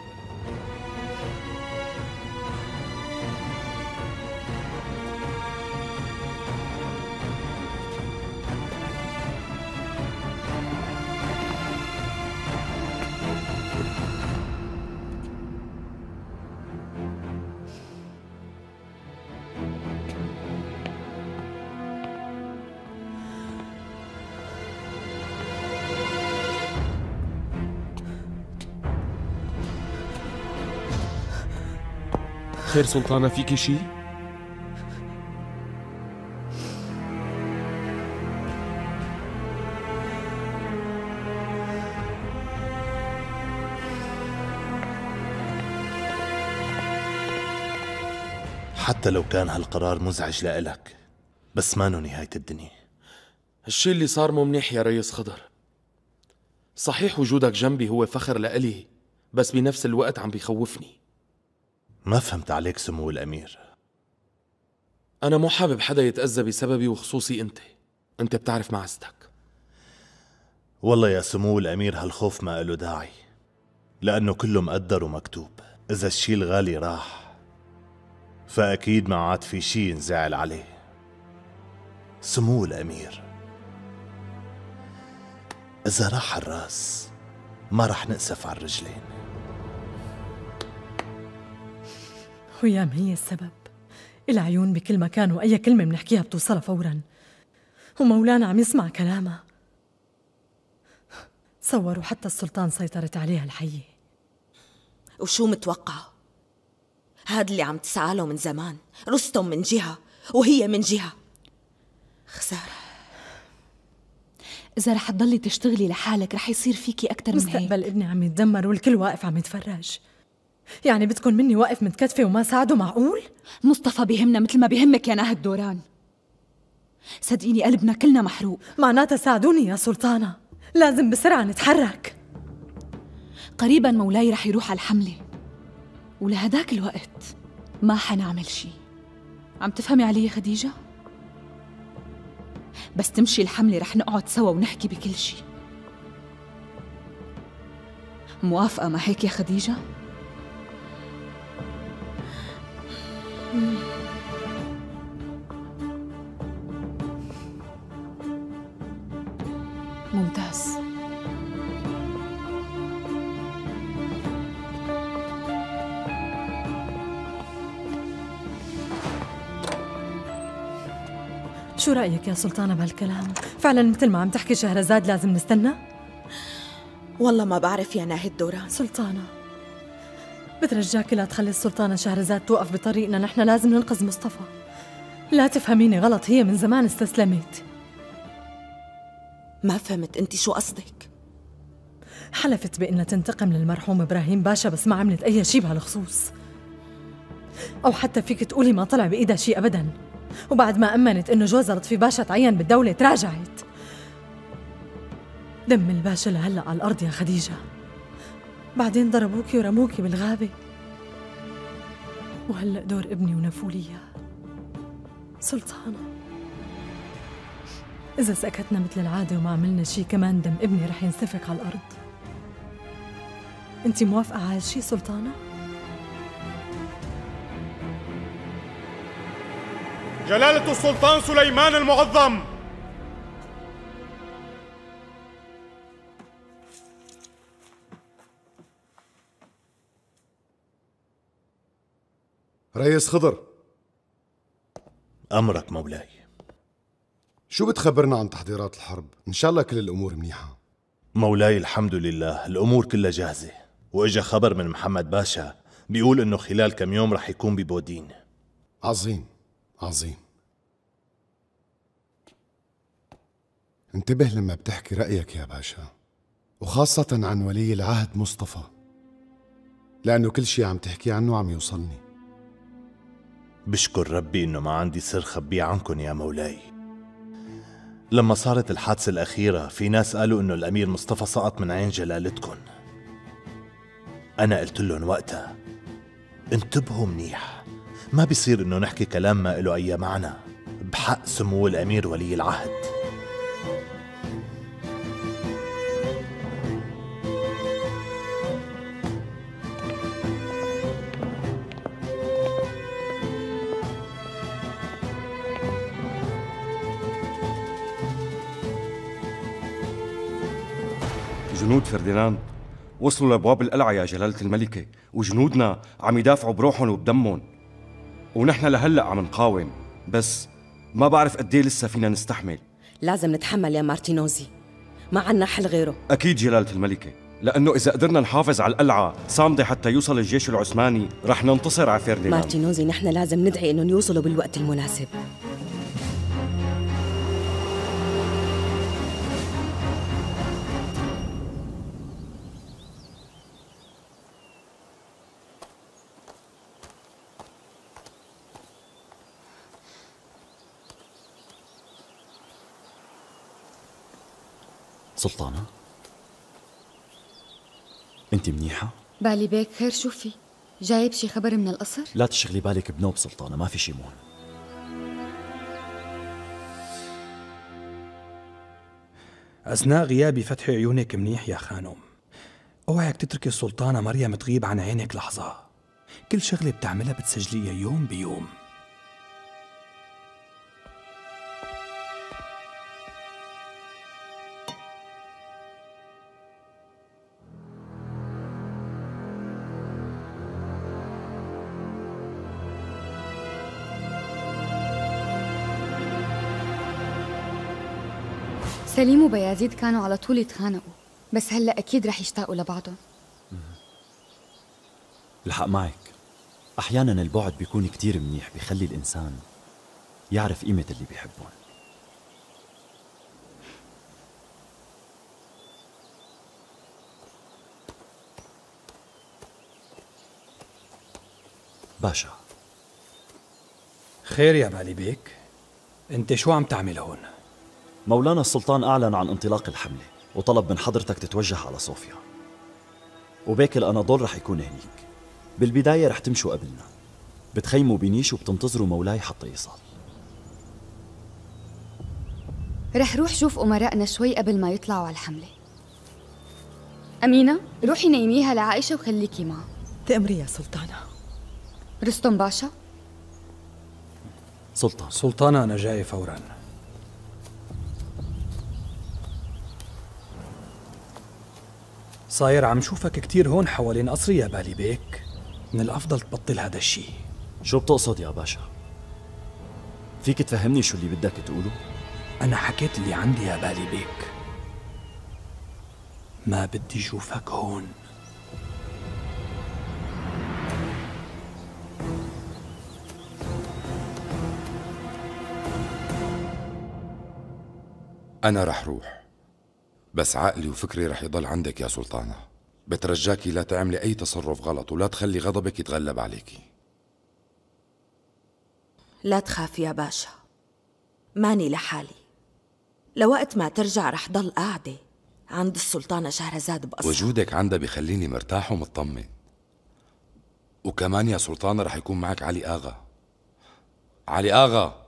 خير سلطانة، فيكي شي؟ حتى لو كان هالقرار مزعج لإلك، بس ما نو نهاية الدنيا. الشي اللي صار مو منيح يا ريس خضر. صحيح وجودك جنبي هو فخر لإلي، بس بنفس الوقت عم بيخوفني. ما فهمت عليك سمو الأمير. أنا مو حابب حدا يتأذى بسببي، وخصوصي أنت. أنت بتعرف معزتك. والله يا سمو الأمير هالخوف ما له داعي، لأنه كله مقدر ومكتوب. إذا الشي الغالي راح فأكيد ما عاد في شي ينزعل عليه. سمو الأمير، إذا راح الراس ما رح نأسف على الرجلين. هيام هي السبب، العيون بكل مكان وأي كلمة منحكيها بتوصلها فوراً، ومولانا عم يسمع كلامها. تصوروا حتى السلطان سيطرت عليها الحية. وشو متوقعة؟ هاد اللي عم تسعى له من زمان، رستم من جهة وهي من جهة. خسارة. إذا رح تضلي تشتغلي لحالك رح يصير فيكي أكتر من هيك. مستقبل ابني عم يتدمر والكل واقف عم يتفرج. يعني بدكن مني واقف متكتفة وما ساعده؟ معقول؟ مصطفى بيهمنا مثل ما بيهمك يا ناهد دوران. صدقيني قلبنا كلنا محروق. معناتها ساعدوني يا سلطانة، لازم بسرعة نتحرك. قريبا مولاي رح يروح على الحملة، ولهداك الوقت ما حنعمل شي. عم تفهمي علي يا خديجة؟ بس تمشي الحملة رح نقعد سوا ونحكي بكل شي. موافقة ما هيك يا خديجة؟ ممتاز. شو رأيك يا سلطانة بهالكلام؟ فعلا مثل ما عم تحكي شهرزاد لازم نستنى؟ والله ما بعرف يا ناهد دوران. سلطانة بترجاكي لا تخلي السلطانة شهرزاد توقف بطريقنا، نحن لازم ننقذ مصطفى. لا تفهميني غلط، هي من زمان استسلمت. ما فهمت انت شو قصدك؟ حلفت بأنها تنتقم للمرحوم إبراهيم باشا، بس ما عملت أي شي بهالخصوص، أو حتى فيك تقولي ما طلع بإيدها شي أبداً. وبعد ما أمنت إنه جوزها لطفي باشا تعين بالدولة تراجعت. دم الباشا لهلأ على الأرض يا خديجة، بعدين ضربوكي ورموكي بالغابة، وهلأ دور ابني ونفولية. سلطانة إذا سكتنا مثل العادة وما عملنا شي، كمان دم ابني رح ينسفك على الأرض. أنتي موافقة على هالشي سلطانة؟ جلالة السلطان سليمان المعظم. ريس خضر. أمرك مولاي. شو بتخبرنا عن تحضيرات الحرب؟ إن شاء الله كل الأمور منيحة. مولاي الحمد لله الأمور كلها جاهزة، وإجا خبر من محمد باشا بيقول إنه خلال كم يوم رح يكون ببودين. عظيم عظيم. انتبه لما بتحكي رأيك يا باشا، وخاصة عن ولي العهد مصطفى، لأنه كل شي عم تحكي عنه عم يوصلني. بشكر ربي إنه ما عندي سر خبيه عنكن يا مولاي. لما صارت الحادثة الأخيرة في ناس قالوا إنه الأمير مصطفى سقط من عين جلالتكن. أنا قلت لهم وقتها انتبهوا منيح، ما بيصير إنه نحكي كلام ما له أي معنى بحق سمو الأمير ولي العهد. جنود فرديناند وصلوا لابواب القلعه يا جلاله الملكه، وجنودنا عم يدافعوا بروحهم وبدمهم، ونحن لهلا عم نقاوم، بس ما بعرف قد ايه لسه فينا نستحمل. لازم نتحمل يا مارتينوزي، ما عنا حل غيره. اكيد جلاله الملكه، لانه اذا قدرنا نحافظ على القلعه صامده حتى يوصل الجيش العثماني رح ننتصر على فرديناند. مارتينوزي نحن لازم ندعي انهم يوصلوا بالوقت المناسب. سلطانة، انت منيحة؟ بالي بيك خير، شو في؟ جايب شي خبر من القصر؟ لا تشغلي بالك بنوب سلطانة، ما في شي مهم. أثناء غيابي فتحي عيونك منيح يا خانم. اوعك تتركي السلطانة مريم تغيب عن عينك لحظة، كل شغلة بتعملها بتسجليها يوم بيوم. سليم وبيازيد كانوا على طول يتخانقوا، بس هلا اكيد رح يشتاقوا لبعضهم. الحق معك، احيانا البعد بيكون كتير منيح، بيخلي الانسان يعرف قيمة اللي بيحبهم. باشا. خير يا بالي بيك، انت شو عم تعمل هون؟ مولانا السلطان أعلن عن انطلاق الحملة، وطلب من حضرتك تتوجه على صوفيا، وباقي الأناضول رح يكون هنيك. بالبداية رح تمشوا قبلنا، بتخيموا بنيش وبتنتظروا مولاي حتى يصل. رح روح شوف أمرائنا شوي قبل ما يطلعوا على الحملة. أمينة، روحي نيميها لعائشة وخليكي معها. تأمري يا سلطانة. رستم باشا. سلطان. سلطانة أنا جاي فوراً. صاير عم شوفك كتير هون حوالين قصري يا بالي بيك، من الأفضل تبطل هذا الشيء. شو بتقصد يا باشا؟ فيك تفهمني شو اللي بدك تقوله؟ أنا حكيت اللي عندي يا بالي بيك، ما بدي شوفك هون. أنا رح روح، بس عقلي وفكري رح يضل عندك يا سلطانة. بترجاكي لا تعملي أي تصرف غلط ولا تخلي غضبك يتغلب عليكي. لا تخاف يا باشا، ماني لحالي. لوقت ما ترجع رح ضل قاعدة عند السلطانة شهرزاد بقصرها. وجودك عندها بخليني مرتاح ومطمن. وكمان يا سلطانة رح يكون معك علي آغا. علي آغا،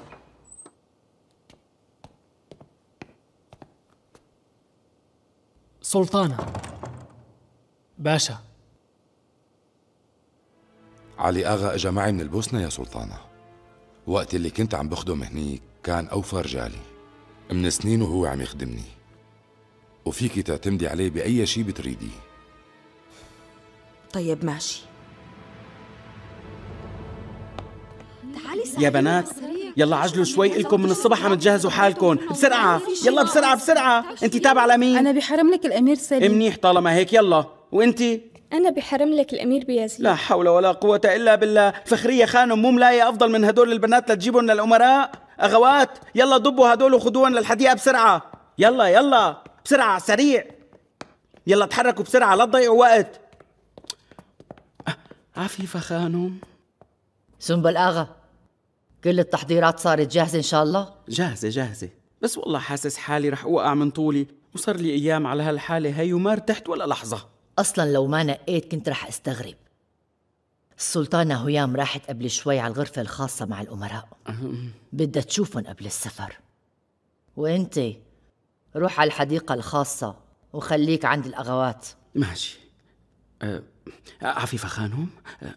سلطانة. باشا. علي آغا اجا معي من البوسنة يا سلطانة. وقت اللي كنت عم بخدم هنيك كان أوفى رجالي، من سنين وهو عم يخدمني، وفيكي تعتمدي عليه بأي شي بتريديه. طيب ماشي. يا بنات يلا عجلوا شوي، إلكم من الصبح عم تجهزوا حالكم بسرعة. يلا بسرعة بسرعة. انت تابعة لمين؟ أنا بحرم لك الأمير سليم. منيح طالما هيك. يلا. وانتي؟ أنا بحرم لك الأمير بيزيد. لا حول ولا قوة إلا بالله. فخرية خانم مو ملاية أفضل من هدول البنات لتجيبهم للأمراء؟ أغوات يلا ضبوا هدول وخدوهم للحديقة بسرعة. يلا يلا بسرعة سريع. يلا تحركوا بسرعة لا تضيعوا وقت. عفيفة خانم. سنبل آغا، كل التحضيرات صارت جاهزة إن شاء الله؟ جاهزة جاهزة، بس والله حاسس حالي رح أوقع من طولي، وصار لي أيام على هالحالة هي وما ارتحت ولا لحظة. أصلاً لو ما نقيت كنت رح استغرب. السلطانة هيام راحت قبل شوي على الغرفة الخاصة مع الأمراء، بدها تشوفهم قبل السفر. وإنت روح على الحديقة الخاصة وخليك عند الأغوات. ماشي. أه عفيفة خانم، أه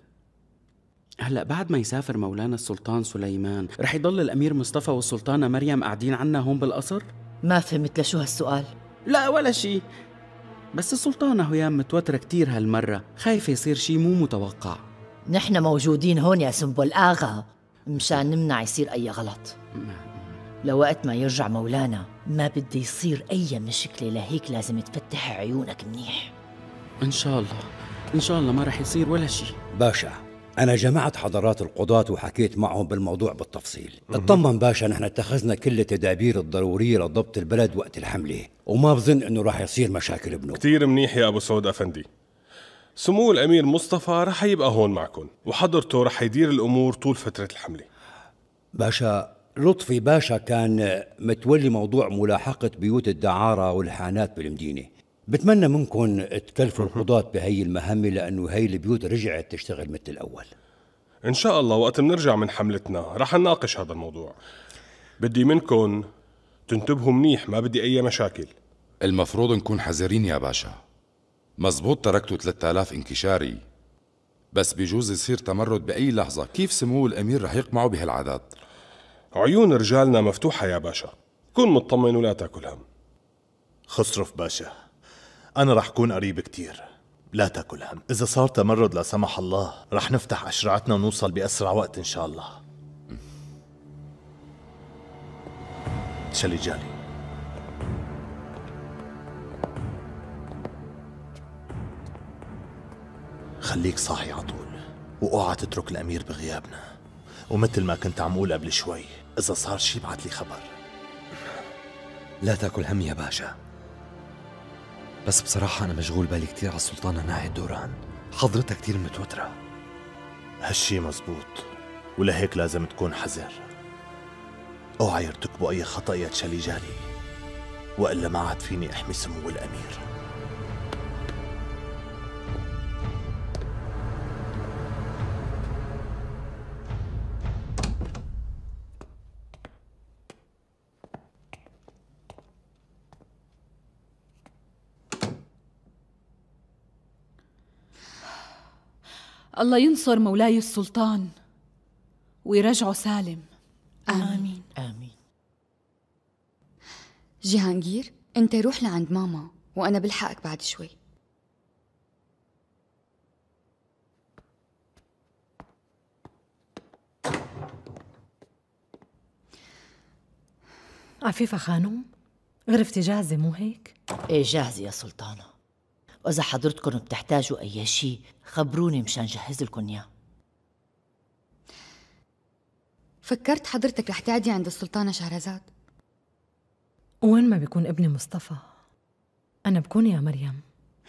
هلأ بعد ما يسافر مولانا السلطان سليمان رح يضل الأمير مصطفى والسلطانة مريم قاعدين عنا هون بالقصر؟ ما فهمت لشو هالسؤال؟ لا ولا شي، بس السلطانة هيام متوترة كتير هالمرة، خايفة يصير شي مو متوقع. نحن موجودين هون يا سنبل آغا مشان نمنع يصير أي غلط. لوقت ما يرجع مولانا ما بدي يصير أي مشكلة، لهيك لازم تفتح عيونك منيح. إن شاء الله إن شاء الله ما رح يصير ولا شي. باشا أنا جمعت حضرات القضاة وحكيت معهم بالموضوع بالتفصيل. اطمن باشا، نحن اتخذنا كل التدابير الضرورية لضبط البلد وقت الحملة، وما بظن إنه راح يصير مشاكل بنوب. كتير منيح يا أبو سعود أفندي. سمو الأمير مصطفى رح يبقى هون معكم، وحضرته رح يدير الأمور طول فترة الحملة. باشا لطفي باشا كان متولي موضوع ملاحقة بيوت الدعارة والحانات بالمدينة. بتمنى منكم تكلفوا القضاة بهي المهمة، لأنه هي البيوت رجعت تشتغل مثل الأول. إن شاء الله وقت منرجع من حملتنا رح نناقش هذا الموضوع. بدي منكم تنتبهوا منيح، ما بدي أي مشاكل. المفروض نكون حذرين يا باشا. مزبوط تركتوا ثلاثة آلاف انكشاري، بس بيجوز يصير تمرد بأي لحظة. كيف سمو الأمير رح يقمعوا بهالعادات؟ عيون رجالنا مفتوحة يا باشا، كن مطمن ولا تاكل هم. خسرف باشا، أنا رح كون قريب كتير، لا تاكل هم. إذا صار تمرد لا سمح الله رح نفتح أشرعتنا ونوصل بأسرع وقت إن شاء الله. شليجالي، خليك صاحي على طول، واوعى تترك الأمير بغيابنا. ومثل ما كنت عم أقول قبل شوي، إذا صار شي بعت لي خبر. لا تاكل هم يا باشا، بس بصراحة أنا مشغول بالي كتير على السلطانة ناهد دوران، حضرتها كتير متوترة. هالشي مزبوط، ولهيك لازم تكون حذر. اوعى يرتكبوا أي خطأ يا تشاليجالي. وإلا ما عاد فيني أحمي سمو الأمير. الله ينصر مولاي السلطان ويرجعه سالم. آمين. آمين. جهانجير، انت روح لعند ماما وأنا بلحقك بعد شوي. عفيفة خانم، غرفتي جاهزة مو هيك؟ ايه جاهزة يا سلطانة، وإذا حضرتكم بتحتاجوا أي شيء خبروني مشان جهز لكم إياه. فكرت حضرتك رح تعدي عند السلطانة شهرزاد؟ وين ما بيكون ابني مصطفى أنا بكون يا مريم.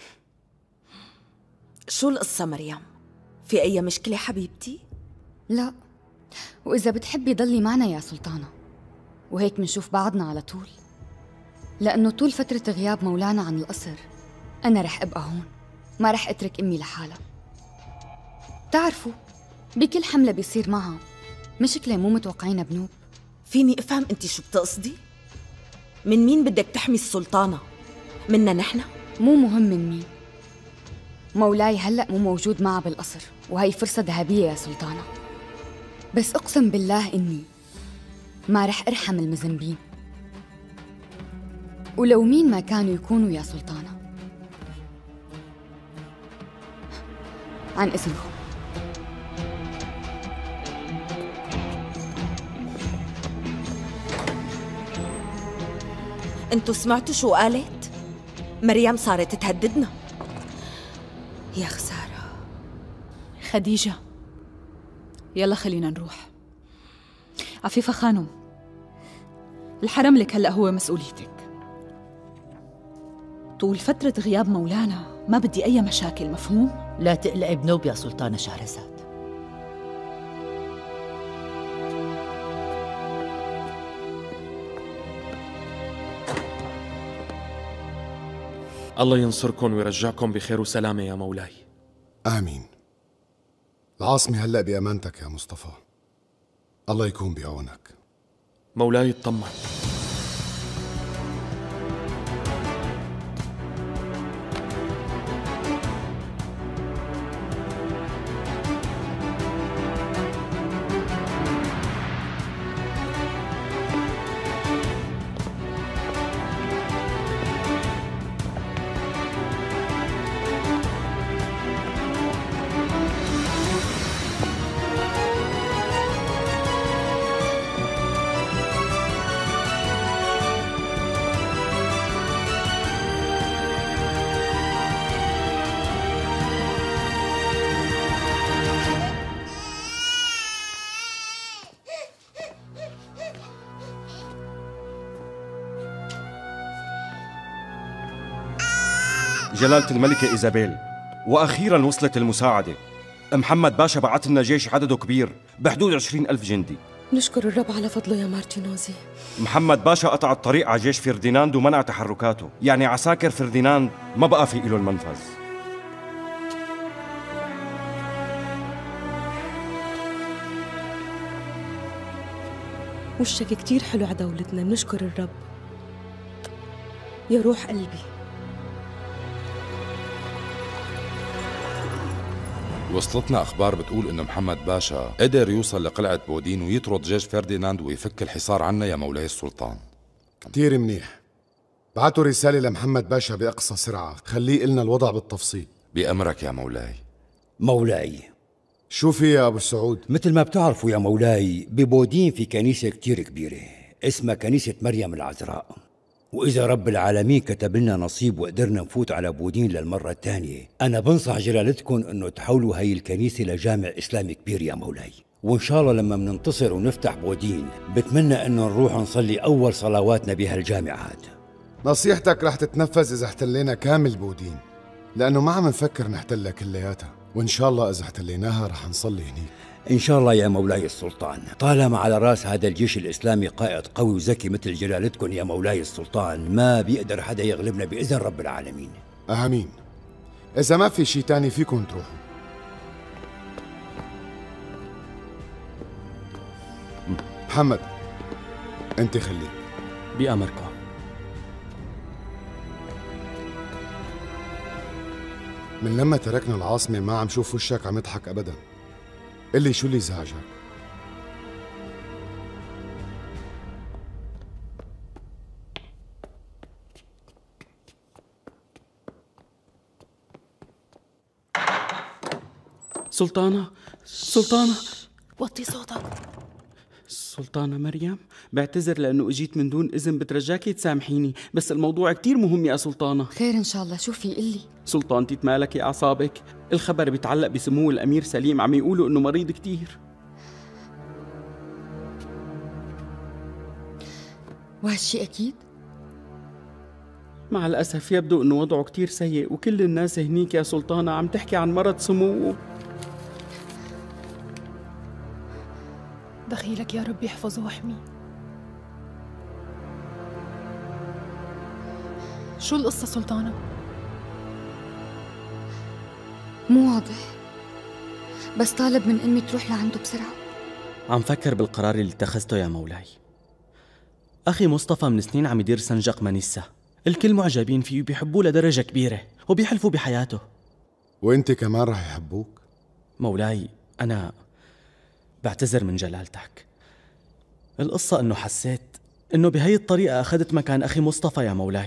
شو القصة مريم؟ في أي مشكلة حبيبتي؟ لا، وإذا بتحبي ضلي معنا يا سلطانة، وهيك منشوف بعضنا على طول، لأنه طول فترة غياب مولانا عن القصر أنا رح أبقى هون، ما رح أترك أمي لحالها. بتعرفوا بكل حملة بيصير معها مشكلة مو متوقعينها بنوب. فيني أفهم أنت شو بتقصدي؟ من مين بدك تحمي السلطانة؟ منا نحن؟ مو مهم من مين، مولاي هلأ مو موجود معها بالقصر، وهي فرصة ذهبية يا سلطانة. بس أقسم بالله إني ما رح أرحم المذنبين، ولو مين ما كانوا يكونوا يا سلطانة. عن إذنكم. انتوا سمعتوا شو قالت؟ مريم صارت تهددنا. يا خسارة. خديجة، يلا خلينا نروح. عفيفة خانم، الحرم لك هلأ هو مسؤوليتك. طول فترة غياب مولانا ما بدي أي مشاكل، مفهوم؟ لا تقلقي بنوب يا سلطانة شهرزاد. الله ينصركم ويرجعكم بخير وسلامة يا مولاي. آمين. العاصمة هلأ بأمانتك يا مصطفى، الله يكون بعونك. مولاي اطمن. جلالة الملكة إيزابيل، وأخيراً وصلت المساعدة. محمد باشا بعت لنا جيش عدده كبير بحدود عشرين ألف جندي. نشكر الرب على فضله يا مارتينوزي. محمد باشا قطع الطريق على جيش فرديناند ومنع تحركاته، يعني عساكر فرديناند ما بقى في إله المنفذ. وشك كتير حلو على دولتنا، بنشكر الرب يا روح قلبي. وصلتنا أخبار بتقول إنه محمد باشا قدر يوصل لقلعة بودين ويطرد جيش فرديناند ويفك الحصار عنا يا مولاي السلطان. كتير منيح. بعتوا رسالة لمحمد باشا بأقصى سرعة، خليه إلنا الوضع بالتفصيل. بأمرك يا مولاي. مولاي، شو في يا أبو السعود؟ مثل ما بتعرفوا يا مولاي، ببودين في كنيسة كتير كبيرة اسمها كنيسة مريم العذراء، وإذا رب العالمين كتب لنا نصيب وقدرنا نفوت على بودين للمرة الثانية، أنا بنصح جلالتكم إنه تحولوا هاي الكنيسة لجامع إسلامي كبير يا مولاي. وإن شاء الله لما مننتصر ونفتح بودين بتمنى إنه نروح نصلي أول صلواتنا بهالجامع هاد. نصيحتك رح تتنفذ إذا احتلينا كامل بودين، لأنه ما عم نفكر نحتلها كلياتها، وإن شاء الله إذا احتليناها رح نصلي هنيك. إن شاء الله يا مولاي السلطان، طالما على رأس هذا الجيش الإسلامي قائد قوي وذكي مثل جلالتكم يا مولاي السلطان، ما بيقدر حدا يغلبنا بإذن رب العالمين. آمين. إذا ما في شي تاني فيكم تروحوا. محمد أنت خليك. بأمركم. من لما تركنا العاصمة ما عم شوف وشك عم يضحك أبدا. قل لي شو اللي زعجك؟ سلطانة سلطانة وطي صوتك. سلطانة مريم، بعتذر لأنه اجيت من دون إذن، بترجاكي تسامحيني، بس الموضوع كتير مهم يا سلطانة. خير إن شاء الله، شو في قلي؟ سلطانتي تمالكي أعصابك، الخبر بيتعلق بسمو الأمير سليم، عم يقولوا إنه مريض كتير. وهالشي أكيد؟ مع الأسف يبدو إنه وضعه كتير سيء، وكل الناس هنيك يا سلطانة عم تحكي عن مرض سموه. دخيلك يا رب يحفظه ويحميه. شو القصة سلطانة؟ مو واضح، بس طالب من أمي تروح لعنده بسرعة. عم فكر بالقرار اللي اتخذته يا مولاي. أخي مصطفى من سنين عم يدير سنجق منيسة، الكل معجبين فيه وبيحبوه لدرجة كبيرة وبيحلفوا بحياته. وانت كمان رح يحبوك؟ مولاي أنا بعتذر من جلالتك. القصة إنه حسيت إنه بهي الطريقة أخذت مكان أخي مصطفى يا مولاي.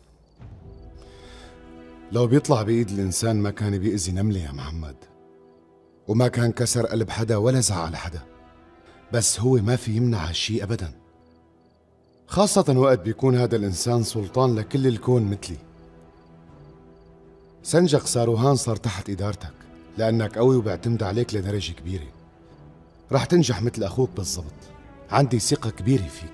لو بيطلع بإيد الإنسان ما كان بيأذي نملة يا محمد، وما كان كسر قلب حدا ولا زعل حدا، بس هو ما في يمنع هالشي أبدا، خاصة وقت بيكون هذا الإنسان سلطان لكل الكون مثلي. سنجق ساروهان صار تحت إدارتك لأنك قوي وبعتمد عليك لدرجة كبيرة. رح تنجح مثل أخوك بالضبط، عندي ثقة كبيرة فيك.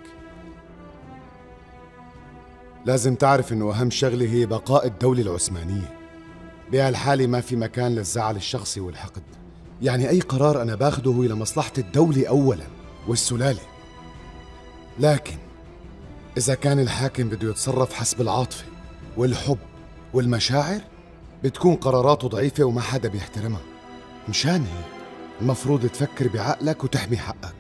لازم تعرف إنه أهم شغلة هي بقاء الدولة العثمانية. بهالحالة ما في مكان للزعل الشخصي والحقد، يعني أي قرار أنا باخده هو لمصلحة الدولة أولاً والسلالة. لكن إذا كان الحاكم بده يتصرف حسب العاطفة والحب والمشاعر بتكون قراراته ضعيفة وما حدا بيحترمها. مشان هيك المفروض تفكر بعقلك وتحمي حقك.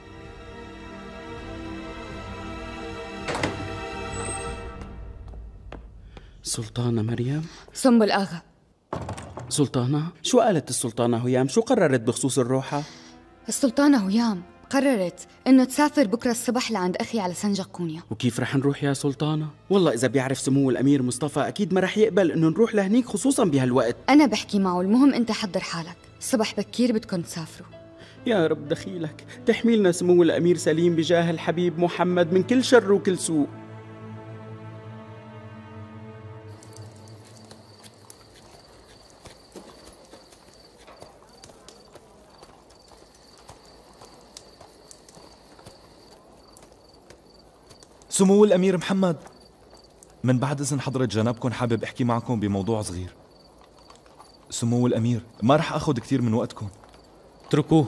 سلطانة مريم؟ سنبل آغا. سلطانة؟ شو قالت السلطانة هيام؟ شو قررت بخصوص الروحة؟ السلطانة هيام قررت إنه تسافر بكرة الصبح لعند أخي على سنجق كونيا. وكيف رح نروح يا سلطانة؟ والله إذا بيعرف سمو الأمير مصطفى أكيد ما رح يقبل إنه نروح لهنيك خصوصاً بهالوقت. أنا بحكي معه، المهم أنت حضر حالك، الصبح بكير بدكم تسافروا. يا رب دخيلك تحمي لنا سمو الأمير سليم بجاه الحبيب محمد من كل شر وكل سوء. سمو الأمير محمد، من بعد إذن حضرة جنابكم حابب أحكي معكم بموضوع صغير. سمو الأمير، ما رح أخذ كثير من وقتكم. اتركوه.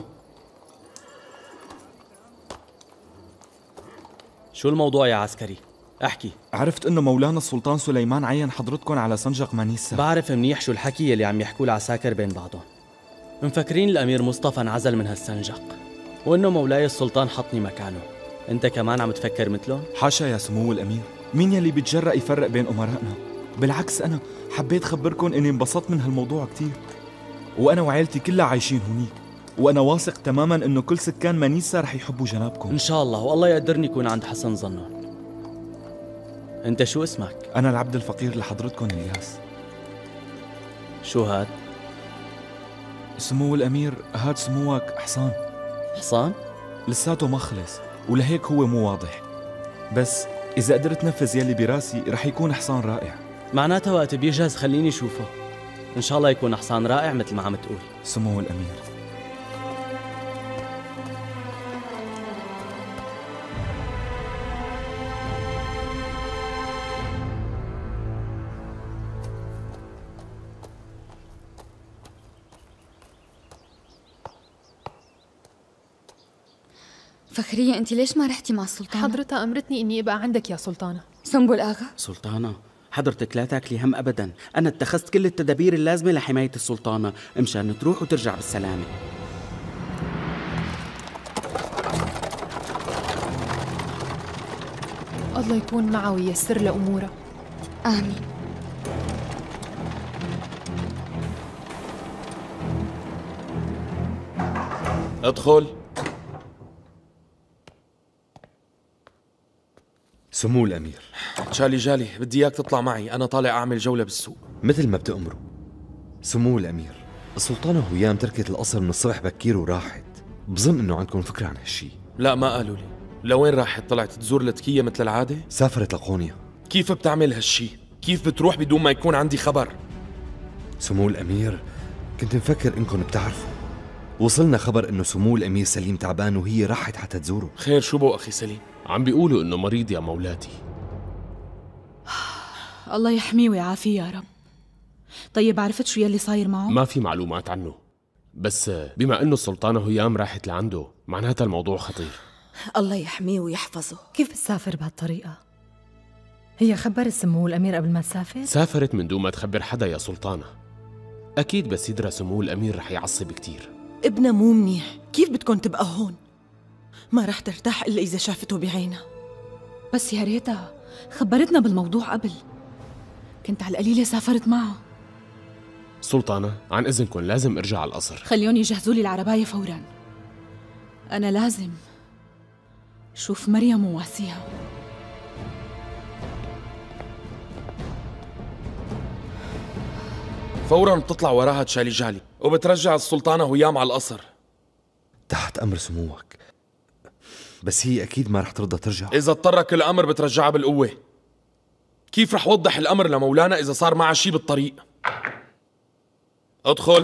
شو الموضوع يا عسكري؟ احكي. عرفت إنه مولانا السلطان سليمان عين حضرتكم على سنجق منيسة. بعرف منيح شو الحكي اللي عم يحكوا العساكر بين بعضهم. مفكرين الأمير مصطفى انعزل من هالسنجق وإنه مولاي السلطان حطني مكانه. أنت كمان عم تفكر مثلهم؟ حاشا يا سمو الأمير، مين يلي بيتجرأ يفرق بين أمرائنا؟ بالعكس أنا حبيت خبركم إني انبسطت من هالموضوع كتير، وأنا وعائلتي كلها عايشين هنيك، وأنا واثق تماماً إنه كل سكان منيسة رح يحبوا جنابكم. إن شاء الله، والله يقدرني يكون عند حسن ظنهم. أنت شو اسمك؟ أنا العبد الفقير لحضرتكم الياس. شو هاد؟ سمو الأمير، هاد سموك حصان. حصان؟ لساته ما خلص، ولهيك هو مو واضح، بس إذا قدرت نفذ يلي براسي رح يكون حصان رائع. معناتها وقت بيجهز خليني أشوفه، إن شاء الله يكون حصان رائع مثل ما عم تقول. سمو الأمير. فخرية انت ليش ما رحتي مع السلطانة؟ حضرتها امرتني اني ابقى عندك يا سلطانة. سنبل اغا؟ سلطانة حضرتك لا تاكلي هم ابدا، انا اتخذت كل التدابير اللازمة لحماية السلطانة مشان تروح وترجع بالسلامة. الله يكون معه وييسر له اموره. امين. ادخل. سمو الأمير. شالي جالي، بدي إياك تطلع معي، أنا طالع أعمل جولة بالسوق. مثل ما بتأمروا. سمو الأمير، السلطانة هيام تركت القصر من الصبح بكير وراحت، بظن إنه عندكم فكرة عن هالشي. لا ما قالوا لي. لوين راحت؟ طلعت تزور لتكية مثل العادة؟ سافرت لقونيا. كيف بتعمل هالشي؟ كيف بتروح بدون ما يكون عندي خبر؟ سمو الأمير، كنت مفكر إنكم بتعرفوا. وصلنا خبر إنه سمو الأمير سليم تعبان وهي راحت حتى تزوره. خير شو بو أخي سليم؟ عم بيقولوا إنه مريض يا مولاتي. الله يحميه ويعافيه يا رب. طيب عرفت شو يلي صاير معه؟ ما في معلومات عنه، بس بما إنه السلطانة هيام راحت لعنده معناتها الموضوع خطير. الله يحميه ويحفظه. كيف بتسافر بهالطريقة؟ هي خبرت سمو الأمير قبل ما تسافر؟ سافرت من دون ما تخبر حدا يا سلطانة. أكيد بس يدرى سمو الأمير رح يعصب كتير. ابنها مو منيح، كيف بدكن تبقى هون؟ ما رح ترتاح إلا إذا شافته بعينها. بس يا ريتها خبرتنا بالموضوع قبل، كنت على القليلة سافرت معه. سلطانة عن إذنكم لازم أرجع على القصر. خليهم يجهزوا لي العرباية فوراً. أنا لازم شوف مريم وواسيها. فورا بتطلع وراها تشالي جالي وبترجع السلطانة هيام على القصر. تحت أمر سموك، بس هي أكيد ما رح ترضى ترجع. إذا اضطرك الأمر بترجعها بالقوة. كيف رح وضح الأمر لمولانا إذا صار معها شي بالطريق؟ ادخل.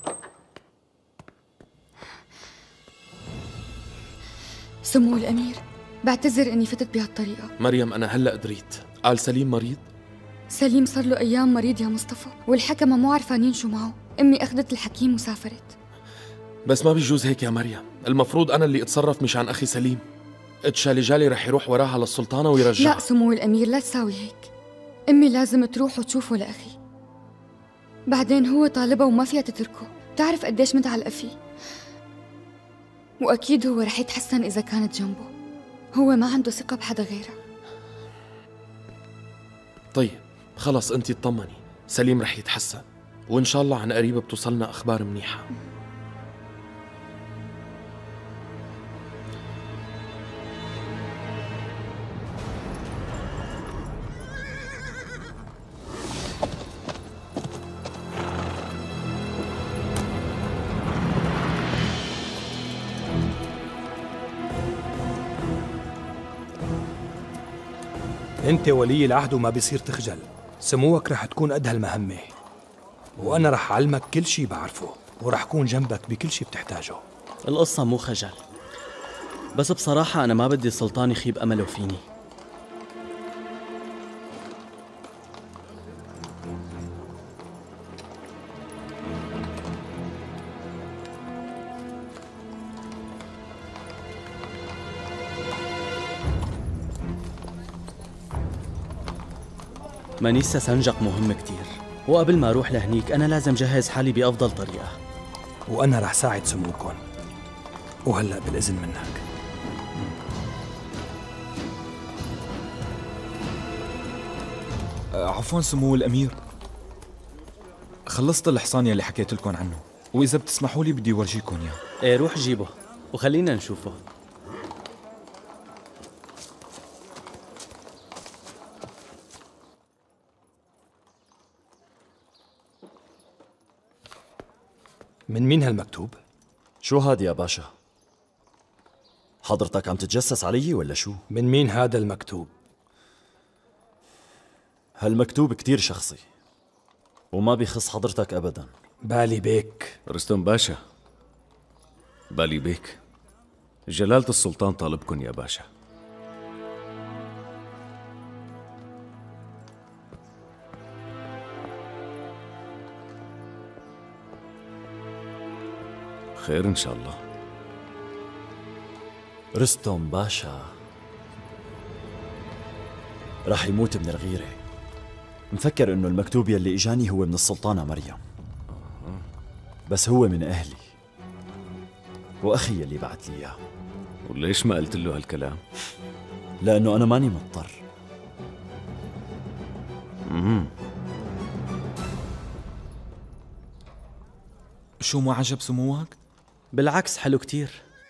سمو الأمير، بعتذر إني فتت بهالطريقة. مريم أنا هلأ دريت، قال سليم مريض؟ سليم صار له أيام مريض يا مصطفى، والحكمة مو عرفانين شو معه. أمي أخذت الحكيم وسافرت. بس ما بيجوز هيك يا مريم، المفروض أنا اللي أتصرف مشان أخي سليم. تشالي جالي رح يروح وراها للسلطانة ويرجعها. لا سمو الأمير، لا تساوي هيك. أمي لازم تروح وتشوفه لأخي. بعدين هو طالبها وما فيها تتركه، بتعرف قديش متعلقة فيه. وأكيد هو رح يتحسن إذا كانت جنبه. هو ما عنده ثقة بحدا غيره. طيب خلص انتي اطمني، سليم رح يتحسن، وإن شاء الله عن قريب بتوصلنا أخبار منيحة. انت ولي العهد وما بيصير تخجل. سموك رح تكون قد هالمهمة، وأنا رح أعلمك كل شي بعرفه، ورح كون جنبك بكل شي بتحتاجه. القصة مو خجل، بس بصراحة أنا ما بدي السلطان يخيب أمله فيني. منيسة سنجق مهم كتير، وقبل ما أروح لهنيك أنا لازم جهز حالي بأفضل طريقة. وأنا رح ساعد سموكم، وهلأ بالإذن منك. عفوا سمو الأمير، خلصت الحصان يلي حكيت لكم عنه، وإذا بتسمحوا لي بدي ورجيكم إياه. إيه روح جيبه وخلينا نشوفه. من مين هالمكتوب؟ شو هاد يا باشا؟ حضرتك عم تتجسس علي ولا شو؟ من مين هذا المكتوب؟ هالمكتوب كتير شخصي وما بيخص حضرتك أبدا. بالي بيك. رستم باشا، بالي بيك، جلالة السلطان طالبكن يا باشا. خير إن شاء الله. رستم باشا راح يموت من الغيرة. مفكر انه المكتوب يلي اجاني هو من السلطانة مريم، بس هو من اهلي واخي يلي بعت لي اياه. وليش ما قلت له هالكلام؟ لانه انا ماني مضطر. امم شو ما عجب سموك؟ بالعكس حلو كتير.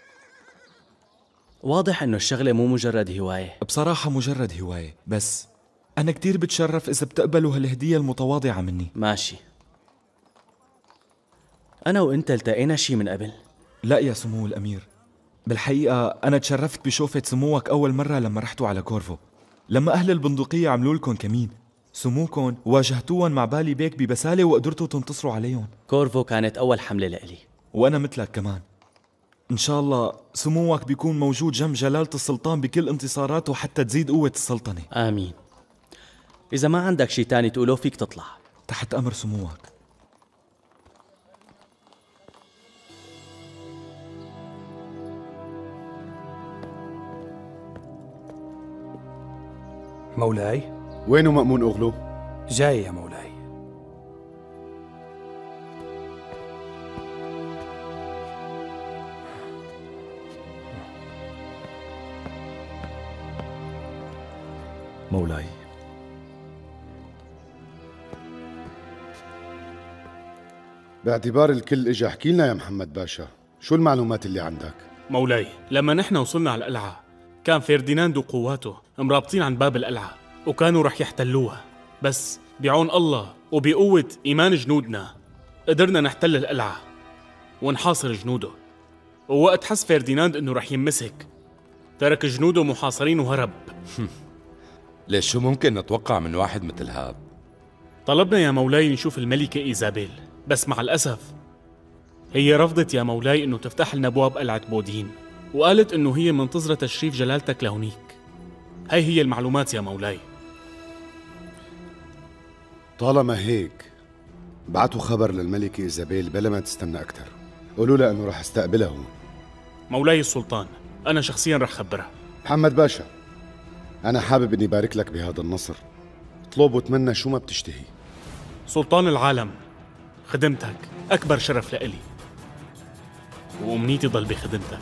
واضح انه الشغلة مو مجرد هواية. بصراحة مجرد هواية، بس أنا كتير بتشرف إذا بتقبلوا هالهدية المتواضعة مني. ماشي. أنا وإنت التقينا شي من قبل؟ لا يا سمو الأمير، بالحقيقة أنا تشرفت بشوفة سموك أول مرة لما رحتوا على كورفو، لما أهل البندقية عملوا لكم كمين. سموكم واجهتوهم مع بالي بيك ببسالة وقدرتوا تنتصروا عليهم. كورفو كانت أول حملة لإلي، وأنا مثلك كمان. إن شاء الله سموك بيكون موجود جنب جلالة السلطان بكل انتصاراته حتى تزيد قوة السلطنة. آمين. إذا ما عندك شي تاني تقوله فيك تطلع. تحت أمر سموك. مولاي. وينه مأمون أغلو؟ جاي يا مولاي. مولاي. باعتبار الكل اجا، احكي لنا يا محمد باشا، شو المعلومات اللي عندك؟ مولاي، لما نحن وصلنا على القلعة كان فرديناند وقواته مرابطين عند باب القلعة وكانوا رح يحتلوها، بس بعون الله وبقوة إيمان جنودنا قدرنا نحتل القلعة ونحاصر جنوده. ووقت حس فرديناند إنه رح يمسك ترك جنوده محاصرين وهرب. ليش شو ممكن نتوقع من واحد مثل هاد؟ طلبنا يا مولاي نشوف الملكة إيزابيل، بس مع الأسف هي رفضت يا مولاي إنه تفتح لنا أبواب قلعة بودين، وقالت إنه هي منتظرة تشريف جلالتك لهونيك. هاي هي المعلومات يا مولاي. طالما هيك بعتوا خبر للملكة إيزابيل بلا ما تستنى أكثر، قولوا لها إنه رح استقبلها هون. مولاي السلطان، أنا شخصيا رح خبرها. محمد باشا، أنا حابب إني بارك لك بهذا النصر، اطلب وتمنى شو ما بتشتهي. سلطان العالم، خدمتك أكبر شرف لإلي، وأمنيتي ضل بخدمتك.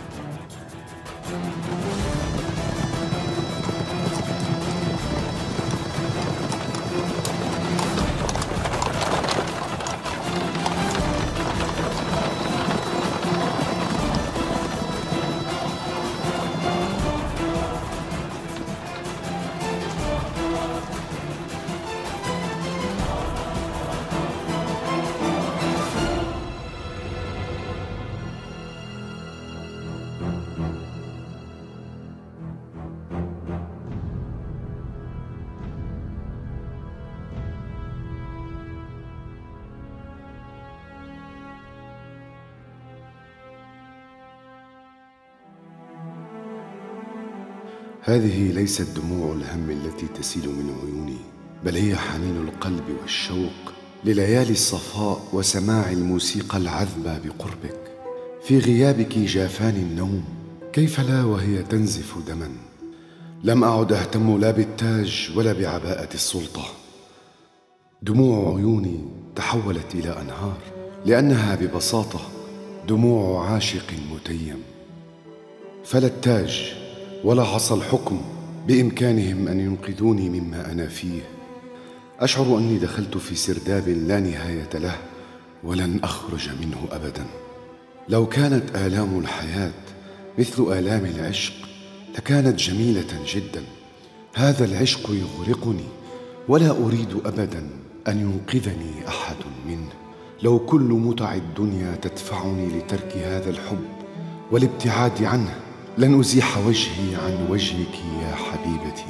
هذه ليست دموع الهم التي تسيل من عيوني، بل هي حنين القلب والشوق لليالي الصفاء وسماع الموسيقى العذبة بقربك. في غيابك جافاني النوم، كيف لا وهي تنزف دما. لم أعد أهتم لا بالتاج ولا بعباءة السلطة. دموع عيوني تحولت إلى أنهار، لأنها ببساطة دموع عاشق متيم. فلا التاج ولا عصا الحكم بإمكانهم أن ينقذوني مما أنا فيه. أشعر أني دخلت في سرداب لا نهاية له ولن أخرج منه أبدا. لو كانت آلام الحياة مثل آلام العشق لكانت جميلة جدا. هذا العشق يغرقني ولا أريد أبدا أن ينقذني أحد منه. لو كل متع الدنيا تدفعني لترك هذا الحب والابتعاد عنه لن أزيح وجهي عن وجهك يا حبيبتي.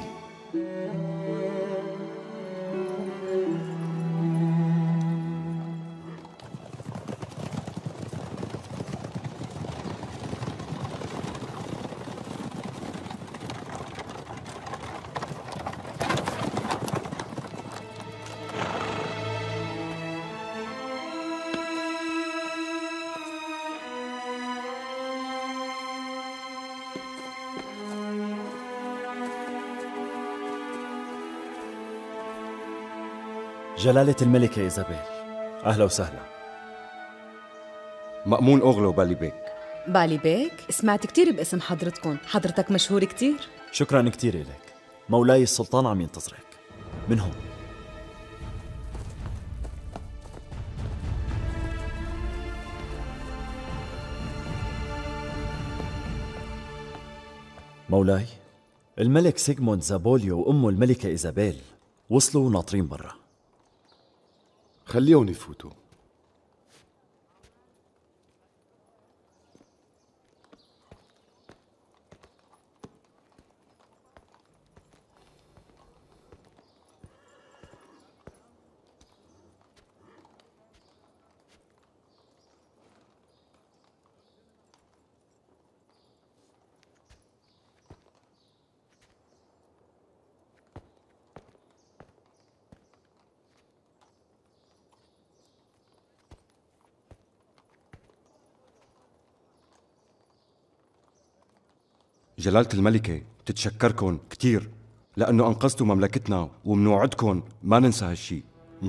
جلالة الملكة إيزابيل، أهلا وسهلا. مأمون أغلو بالي بيك. بالي بيك؟ سمعت كتير باسم حضرتكم، حضرتك مشهور كتير. شكرا كتير إليك. مولاي السلطان عم ينتظرك من هون. مولاي، الملك سيغموند زابوليو وأمه الملكة إيزابيل وصلوا وناطرين برا. خليهم يفوتوا. جلالة الملكة بتتشكركن كتير لأنه أنقذتوا مملكتنا، ومنوعدكن ما ننسى هالشي.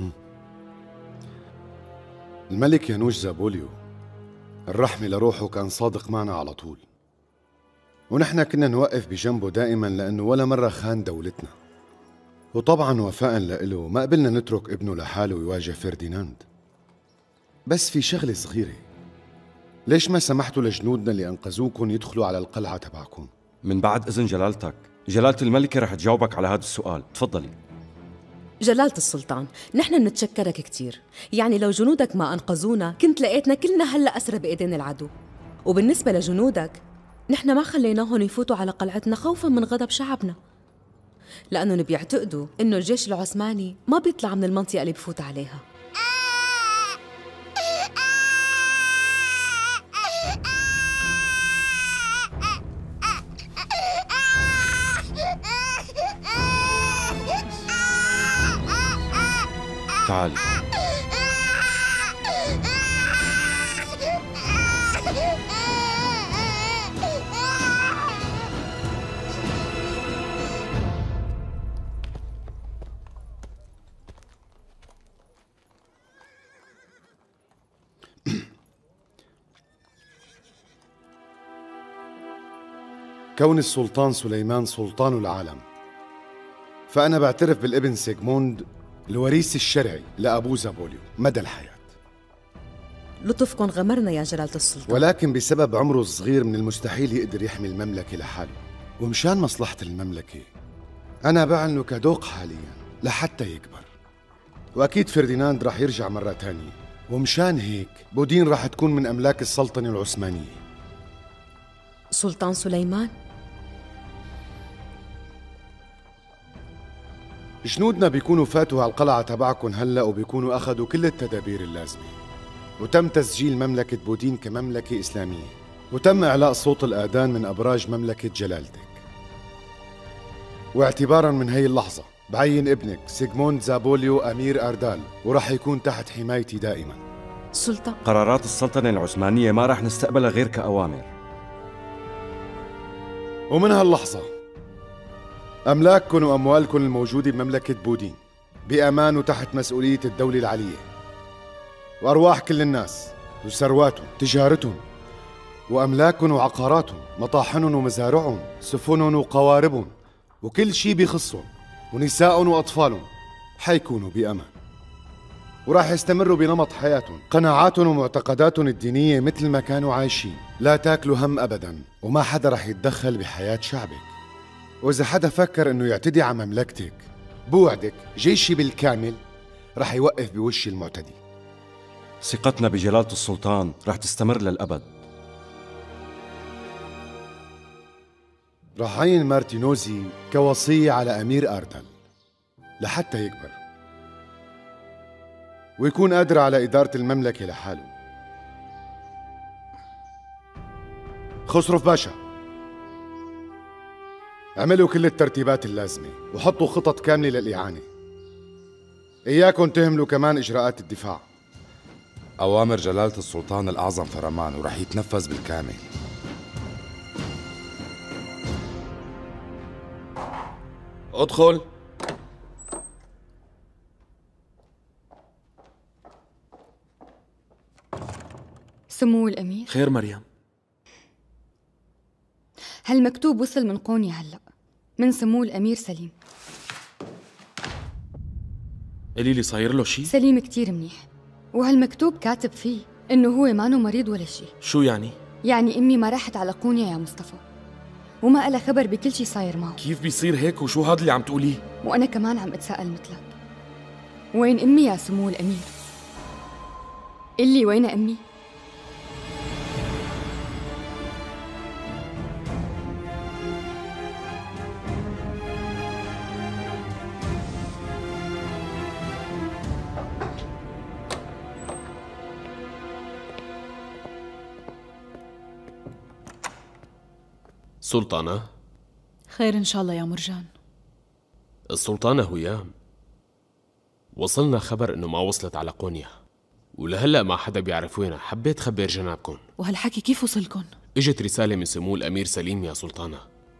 الملك يانوش زابوليو الرحمة لروحه كان صادق معنا على طول، ونحن كنا نوقف بجنبه دائما لأنه ولا مرة خان دولتنا. وطبعا وفاء لإله ما قبلنا نترك ابنه لحاله يواجه فرديناند. بس في شغلة صغيرة، ليش ما سمحتوا لجنودنا اللي أنقذوكم يدخلوا على القلعة تبعكم؟ من بعد إذن جلالتك، جلالة الملكة رح تجاوبك على هذا السؤال. تفضلي. جلالة السلطان، نحن بنتشكرك كتير، يعني لو جنودك ما أنقذونا كنت لقيتنا كلنا هلأ أسرى بإيدين العدو. وبالنسبة لجنودك، نحن ما خليناهم يفوتوا على قلعتنا خوفا من غضب شعبنا، لأنهم بيعتقدوا إنه الجيش العثماني ما بيطلع من المنطقة اللي بفوت عليها. تعال. كون السلطان سليمان سلطان العالم، فأنا بعترف بالابن سيغموند الوريث الشرعي لأبوه زابوليو مدى الحياة. لطفكم غمرنا يا جلالة السلطان، ولكن بسبب عمره الصغير من المستحيل يقدر يحمي المملكة لحاله، ومشان مصلحة المملكة أنا بعلنه كدوق حاليا لحتى يكبر. وأكيد فرديناند رح يرجع مرة تانية، ومشان هيك بودين رح تكون من أملاك السلطنة العثمانية. سلطان سليمان، جنودنا بيكونوا فاتوا على القلعة تبعكم هلأ، وبيكونوا أخذوا كل التدابير اللازمة، وتم تسجيل مملكة بودين كمملكة إسلامية، وتم إعلاء صوت الآذان من أبراج مملكة جلالتك. واعتباراً من هي اللحظة بعين ابنك سيغموند زابوليو أمير أردال، ورح يكون تحت حمايتي دائماً. سلطان، قرارات السلطنة العثمانية ما رح نستقبلها غير كأوامر. ومن هاللحظة أملاككم وأموالكم الموجودة بمملكة بودين بأمان وتحت مسؤولية الدولة العلية، وأرواح كل الناس وثرواتهم، تجارتهم وأملاكهم وعقاراتهم، مطاحنهم ومزارعهم، سفنهم وقواربهم، وكل شي بيخصهم، ونسائهم وأطفالهم حيكونوا بأمان، وراح يستمروا بنمط حياتهم، قناعاتهم ومعتقداتهم الدينية مثل ما كانوا عايشين. لا تاكلوا هم أبداً، وما حدا رح يتدخل بحياة شعبك. وإذا حدا فكر إنه يعتدي على مملكتك، بوعدك جيشي بالكامل رح يوقف بوش المعتدي. ثقتنا بجلالة السلطان رح تستمر للأبد. رح عين مارتينوزي كوصية على أمير أردل لحتى يكبر ويكون قادر على إدارة المملكة لحاله. خسروف باشا، اعملوا كل الترتيبات اللازمة وحطوا خطط كاملة للإعانة. إياكم تهملوا كمان إجراءات الدفاع. أوامر جلالة السلطان الأعظم فرمان ورح يتنفذ بالكامل. ادخل. سمو الأمير. خير مريم؟ هالمكتوب وصل من قونيا هلأ، من سمو الأمير سليم. قولي لي صاير له شيء؟ سليم كتير منيح، وهالمكتوب كاتب فيه إنه هو مانو مريض ولا شيء. شو يعني؟ يعني أمي ما راحت على قونيا يا مصطفى، وما إلها خبر بكل شيء صاير معه. كيف بيصير هيك وشو هذا اللي عم تقوليه؟ وأنا كمان عم أتساءل مثلك. وين أمي يا سمو الأمير؟ قلي وين أمي؟ سلطانة؟ خير إن شاء الله يا مرجان. السلطانة هيام، وصلنا خبر إنه ما وصلت على قونيا، ولهلأ ما حدا بيعرف وينها. حبيت خبر جنابكم. وهالحكي كيف وصلكن؟ اجت رسالة من سمو الأمير سليم يا سلطانة،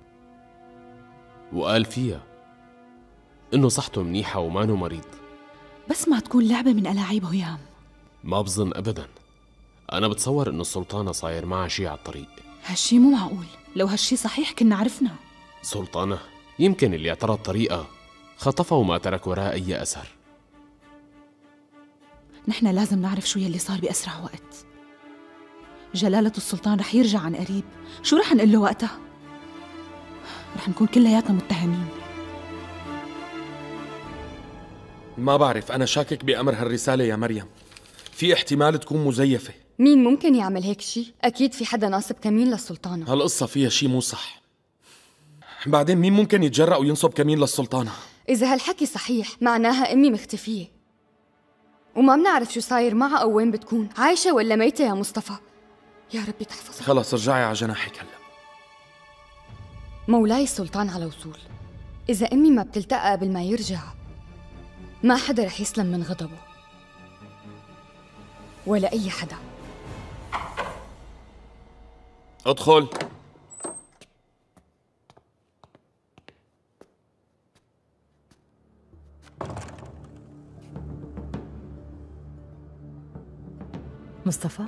وقال فيها إنه صحته منيحة ومانو مريض. بس ما تكون لعبة من ألاعيب هيام. ما بظن أبدا. أنا بتصور إنه السلطانة صاير معها شي على الطريق. هالشي مو معقول، لو هالشي صحيح كنا عرفنا. سلطانة، يمكن اللي اعترض طريقة خطفه وما ترك وراء أي أثر. نحن لازم نعرف شو يلي صار بأسرع وقت. جلالة السلطان رح يرجع عن قريب، شو رح نقول له وقتها؟ رح نكون كلياتنا متهمين. ما بعرف، أنا شاكك بأمر هالرسالة يا مريم. في احتمال تكون مزيفة. مين ممكن يعمل هيك شي؟ أكيد في حدا ناصب كمين للسلطانة. هالقصة فيها شي مو صح. بعدين مين ممكن يتجرأ وينصب كمين للسلطانة؟ إذا هالحكي صحيح معناها أمي مختفية، وما بنعرف شو صاير معها أو وين بتكون، عايشة ولا ميتة يا مصطفى. يا ربي تحفظها. خلص ارجعي على جناحك هلا. مولاي السلطان على وصول. إذا أمي ما بتلتقى قبل ما يرجع، ما حدا رح يسلم من غضبه، ولا أي حدا. ادخل. مصطفى،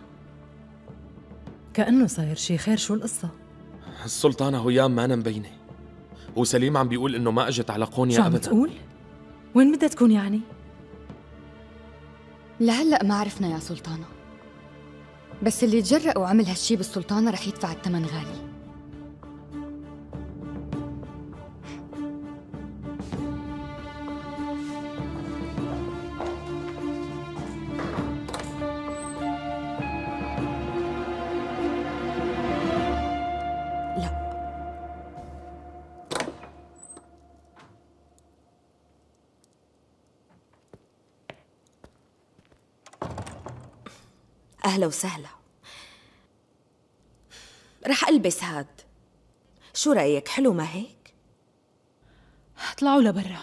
كأنه صاير شي خير. شو القصة؟ السلطانة هيام مانا مبينة، وسليم عم بيقول إنه ما أجت على قونيا أبدا. أبدا. شو عم تقول؟ وين بدها تكون يعني؟ لهلأ ما عرفنا يا سلطانة، بس اللي تجرأ وعمل هالشي بالسلطانة رح يدفع الثمن غالي. أهلا وسهلا. رح ألبس هاد، شو رأيك؟ حلو ما هيك؟ اطلعوا لبرا.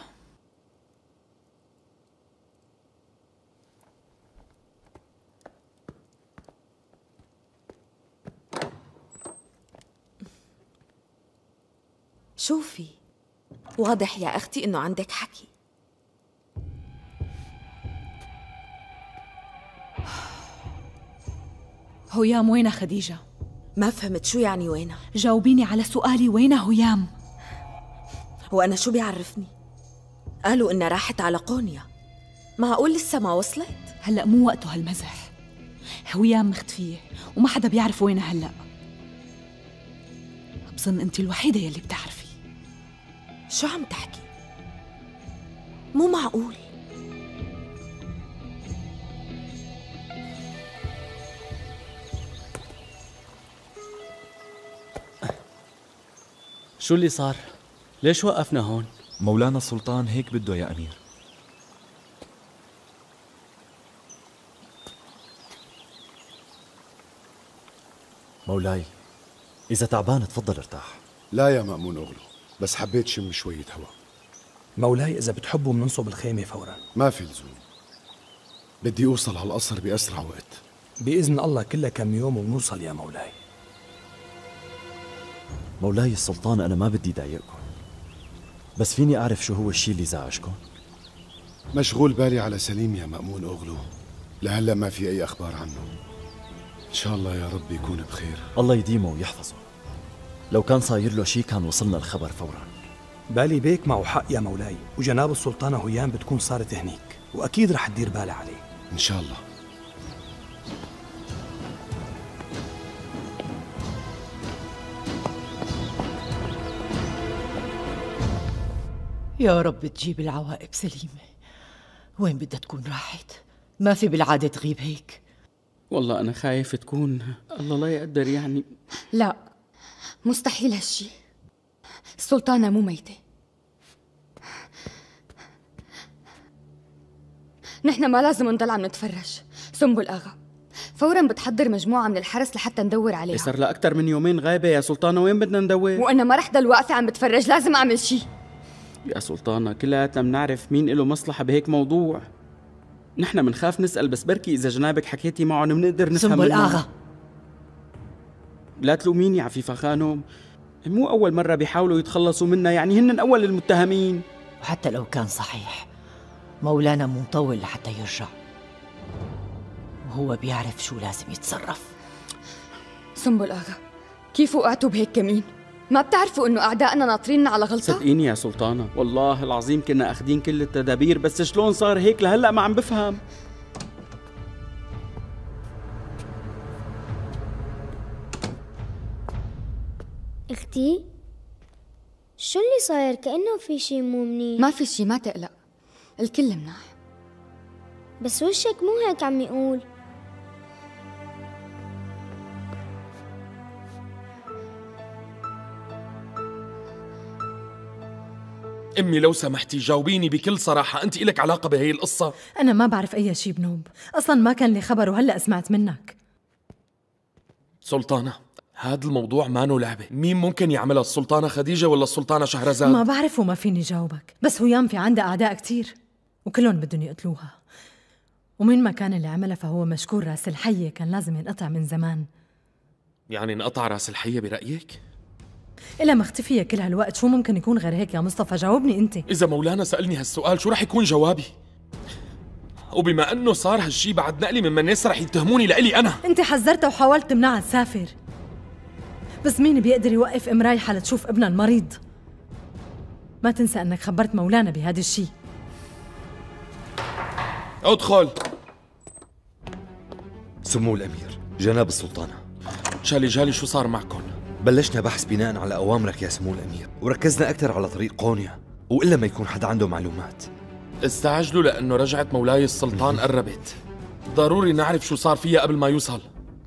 شوفي، واضح يا أختي إنه عندك حكي. هيام وينها خديجة؟ ما فهمت شو يعني وينها؟ جاوبيني على سؤالي، وينها هيام؟ وأنا شو بيعرفني؟ قالوا إنها راحت على قونيا، معقول لسه ما وصلت؟ هلأ مو وقته هالمزح. هيام مختفية وما حدا بيعرف وينها هلأ. بظن أنت الوحيدة يلي بتعرفي. شو عم تحكي؟ مو معقول. شو اللي صار؟ ليش وقفنا هون؟ مولانا السلطان هيك بده يا أمير. مولاي، إذا تعبان تفضل ارتاح. لا يا مأمون أغلو، بس حبيت شم شوية هوا. مولاي إذا بتحبوا مننصب الخيمة فورا. ما في لزوم، بدي أوصل على القصر بأسرع وقت. بإذن الله كلها كم يوم وبنوصل يا مولاي. مولاي السلطان، أنا ما بدي ضايقكم، بس فيني أعرف شو هو الشيء اللي زعجكم؟ مشغول بالي على سليم يا مأمون أغلو، لهلا ما في أي أخبار عنه. إن شاء الله يا رب يكون بخير. الله يديمه ويحفظه. لو كان صاير له شيء كان وصلنا الخبر فورا. بالي بيك معه حق يا مولاي، وجناب السلطانة هيام بتكون صارت هنيك، وأكيد رح تدير بالها عليه. إن شاء الله. يا رب تجيب العواقب سليمة. وين بدها تكون راحت؟ ما في بالعادة تغيب هيك. والله أنا خايف تكون الله لا يقدر يعني. لا، مستحيل هالشي. السلطانة مو ميتة. نحن ما لازم نضل عم نتفرج. سنبل آغا فورا بتحضر مجموعة من الحرس لحتى ندور عليها. صار لها أكثر من يومين غايبة يا سلطانة، وين بدنا ندور؟ وأنا ما رح ضل واقفة عم بتفرج، لازم أعمل شي. يا سلطانة كلياتنا بنعرف مين له مصلحة بهيك موضوع. نحن بنخاف نسأل، بس بركي إذا جنابك حكيتي معهم بنقدر نفهم. سنبل آغا لا تلوميني عفيفة خانم، مو أول مرة بيحاولوا يتخلصوا منا، يعني هن أول المتهمين. وحتى لو كان صحيح مولانا مو مطول لحتى يرجع، وهو بيعرف شو لازم يتصرف. سنبل آغا كيف وقعتوا بهيك كمين؟ ما بتعرفوا إنه أعدائنا ناطريننا على غلطة؟ صدقيني يا سلطانة والله العظيم كنا أخذين كل التدابير، بس شلون صار هيك لهلأ ما عم بفهم. اختي شو اللي صاير؟ كأنه في شي مو منيح. ما في شي، ما تقلق، الكل مناح. بس وشك مو هيك عم يقول. أمي لو سمحتي جاوبيني بكل صراحة، أنت إلك علاقة بهي القصة؟ أنا ما بعرف أي شي بنوب، أصلاً ما كان لي خبر وهلأ سمعت منك. سلطانة هذا الموضوع مانو لعبة. مين ممكن يعملها، السلطانة خديجة ولا السلطانة شهرزاد؟ ما بعرف وما فيني جاوبك، بس هيام في عندها أعداء كتير وكلهم بدهم يقتلوها، ومين ما كان اللي عملها فهو مشكور. راس الحية كان لازم ينقطع من زمان. يعني انقطع راس الحية برأيك؟ إلا مختفية كل هالوقت، شو ممكن يكون غير هيك يا مصطفى؟ جاوبني أنت. إذا مولانا سألني هالسؤال شو رح يكون جوابي؟ وبما أنه صار هالشي بعد نقلي ممن الناس رح يتهموني لإلي أنا. أنت حذرتها وحاولت تمنعها تسافر، بس مين بيقدر يوقف ام رايحة لتشوف ابنها المريض؟ ما تنسى أنك خبرت مولانا بهذا الشي. ادخل. سمو الأمير، جناب السلطانة. جالي جالي شو صار معكم؟ بلشنا بحث بناء على أوامرك يا سمو الأمير، وركزنا أكثر على طريق قونيا، وإلا ما يكون حدا عنده معلومات. استعجلوا لأنه رجعة مولاي السلطان قربت. ضروري نعرف شو صار فيها قبل ما يوصل.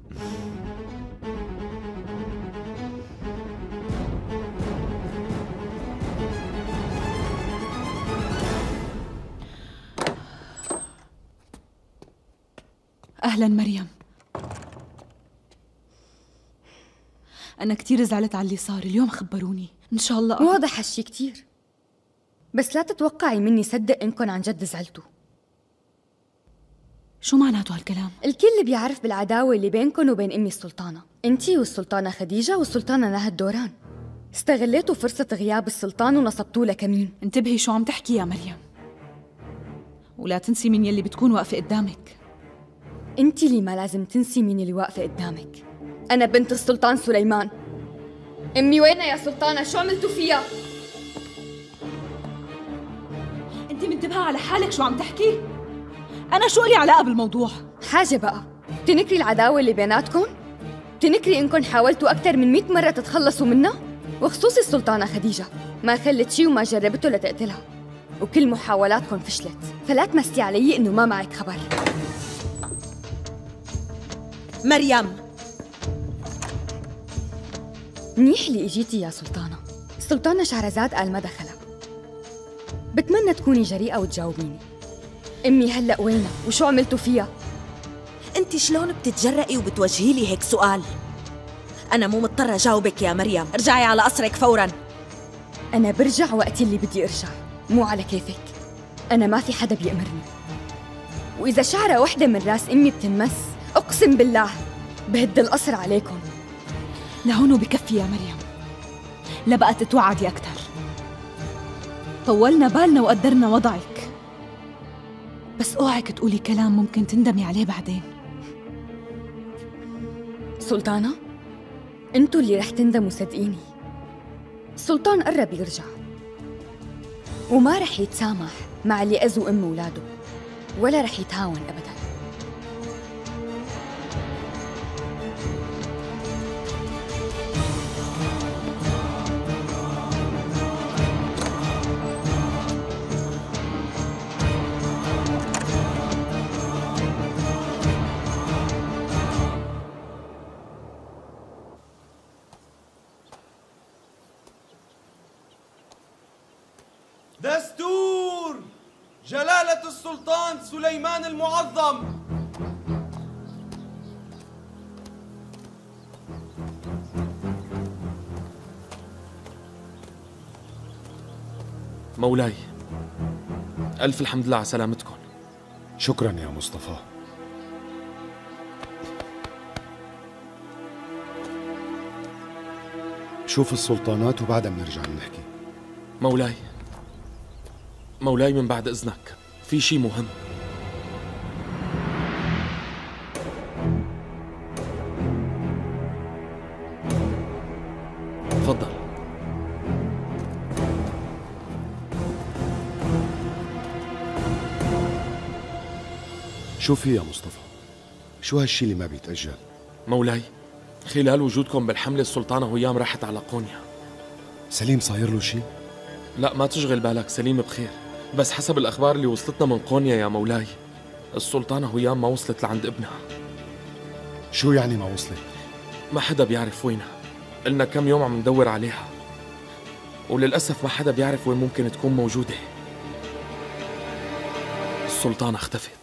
أهلا مريم. أنا كتير زعلت على اللي صار اليوم، خبروني. إن شاء الله واضح هالشي كتير، بس لا تتوقعي مني صدق إنكن عن جد زعلتوا. شو معناته هالكلام؟ الكل بيعرف بالعداوة اللي بينكن وبين أمي السلطانة، أنتي والسلطانة خديجة والسلطانة نهد دوران. استغليتوا فرصة غياب السلطان ونصبتوه لكمين. انتبهي شو عم تحكي يا مريم، ولا تنسي مين يلي بتكون واقفة قدامك. أنتي اللي ما لازم تنسي مين اللي واقفة قدامك. أنا بنت السلطان سليمان. أمي وينها يا سلطانة؟ شو عملتوا فيها؟ أنت منتبهة على حالك شو عم تحكي؟ أنا شو لي علاقة بالموضوع؟ حاجة بقى، تنكري العداوة اللي بيناتكم؟ تنكري إنكم حاولتوا أكثر من مئة مرة تتخلصوا منها؟ وخصوصي السلطانة خديجة ما خلت شي وما جربته لتقتلها، وكل محاولاتكم فشلت، فلا تمسي علي إنه ما معك خبر. مريم، منيح اللي اجيتي يا سلطانة. السلطانة شهرزاد قال ما دخلها. بتمنى تكوني جريئة وتجاوبيني. أمي هلأ وينها؟ وشو عملتوا فيها؟ انت شلون بتتجرئي وبتوجهي لي هيك سؤال؟ أنا مو مضطرة أجاوبك يا مريم، ارجعي على قصرك فوراً. أنا برجع وقت اللي بدي أرجع، مو على كيفك. أنا ما في حدا بيأمرني، وإذا شعرة وحدة من راس أمي بتنمس أقسم بالله بهد القصر عليكم. لهون وبكفي يا مريم، لا بقى تتوعدي أكثر. طولنا بالنا وقدرنا وضعك، بس اوعك تقولي كلام ممكن تندمي عليه بعدين. سلطانة؟ انتوا اللي رح تندموا صدقيني. السلطان قرب يرجع وما رح يتسامح مع اللي أذوا أم ولاده، ولا رح يتهاون أبداً. دستور جلالة السلطان سليمان المعظم. مولاي، ألف الحمد لله على سلامتكم. شكرا يا مصطفى. شوف السلطانات وبعدها بنرجع نحكي. مولاي مولاي من بعد إذنك في شي مهم. تفضل. شو في يا مصطفى؟ شو هالشي اللي ما بيتأجل؟ مولاي، خلال وجودكم بالحملة السلطانة هيام راحت على قونيا. سليم صاير له شي؟ لا ما تشغل بالك، سليم بخير، بس حسب الأخبار اللي وصلتنا من قونيا يا مولاي السلطانة هيام ما وصلت لعند ابنها. شو يعني ما وصلت؟ ما حدا بيعرف وينها، قلنا كم يوم عم ندور عليها وللأسف ما حدا بيعرف وين ممكن تكون موجودة. السلطانة اختفت.